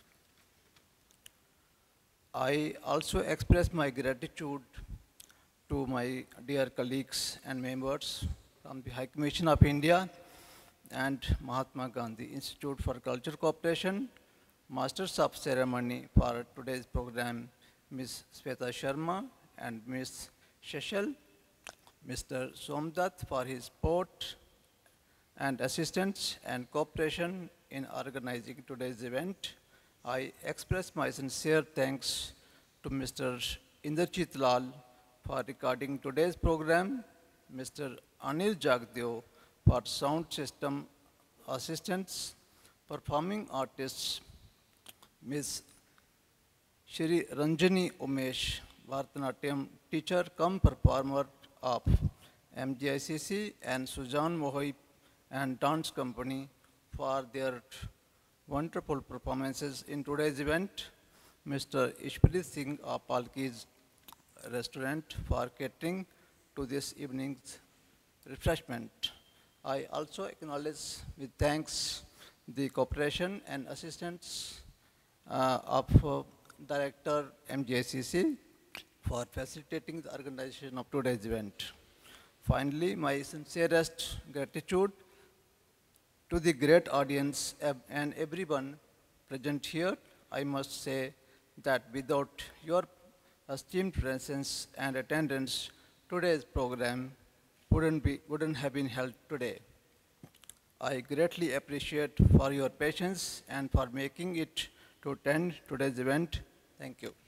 Speaker 11: I also express my gratitude to my dear colleagues and members from the High Commission of India and Mahatma Gandhi Institute for Cultural Cooperation, Masters of Ceremony for today's program, Miz Sweta Sharma and Miz Sheshal, Mister Somdat for his support and assistance and cooperation in organizing today's event. I express my sincere thanks to Mister Inderjit Lal for recording today's program, Mister Anil Jagdeo for sound system assistance, performing artists, Miz Shri Ranjani Umesh, Bharatanatyam teacher cum performer of M G I C C, and Sujan Mohoi and dance company for their wonderful performances in today's event, Mister Ishpreet Singh of Palki's restaurant for catering to this evening's refreshment. I also acknowledge with thanks the cooperation and assistance uh, of uh, Director M G I C C for facilitating the organization of today's event. Finally, my sincerest gratitude to the great audience and everyone present here. I must say that without your esteemed presence and attendance, today's program wouldn't, be, wouldn't have been held today. I greatly appreciate for your patience and for making it to attend today's event. Thank you.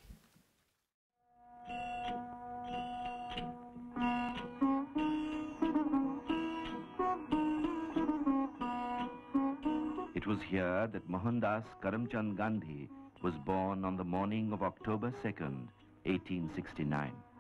Speaker 12: It was here that Mohandas Karamchand Gandhi was born on the morning of October second, eighteen sixty-nine.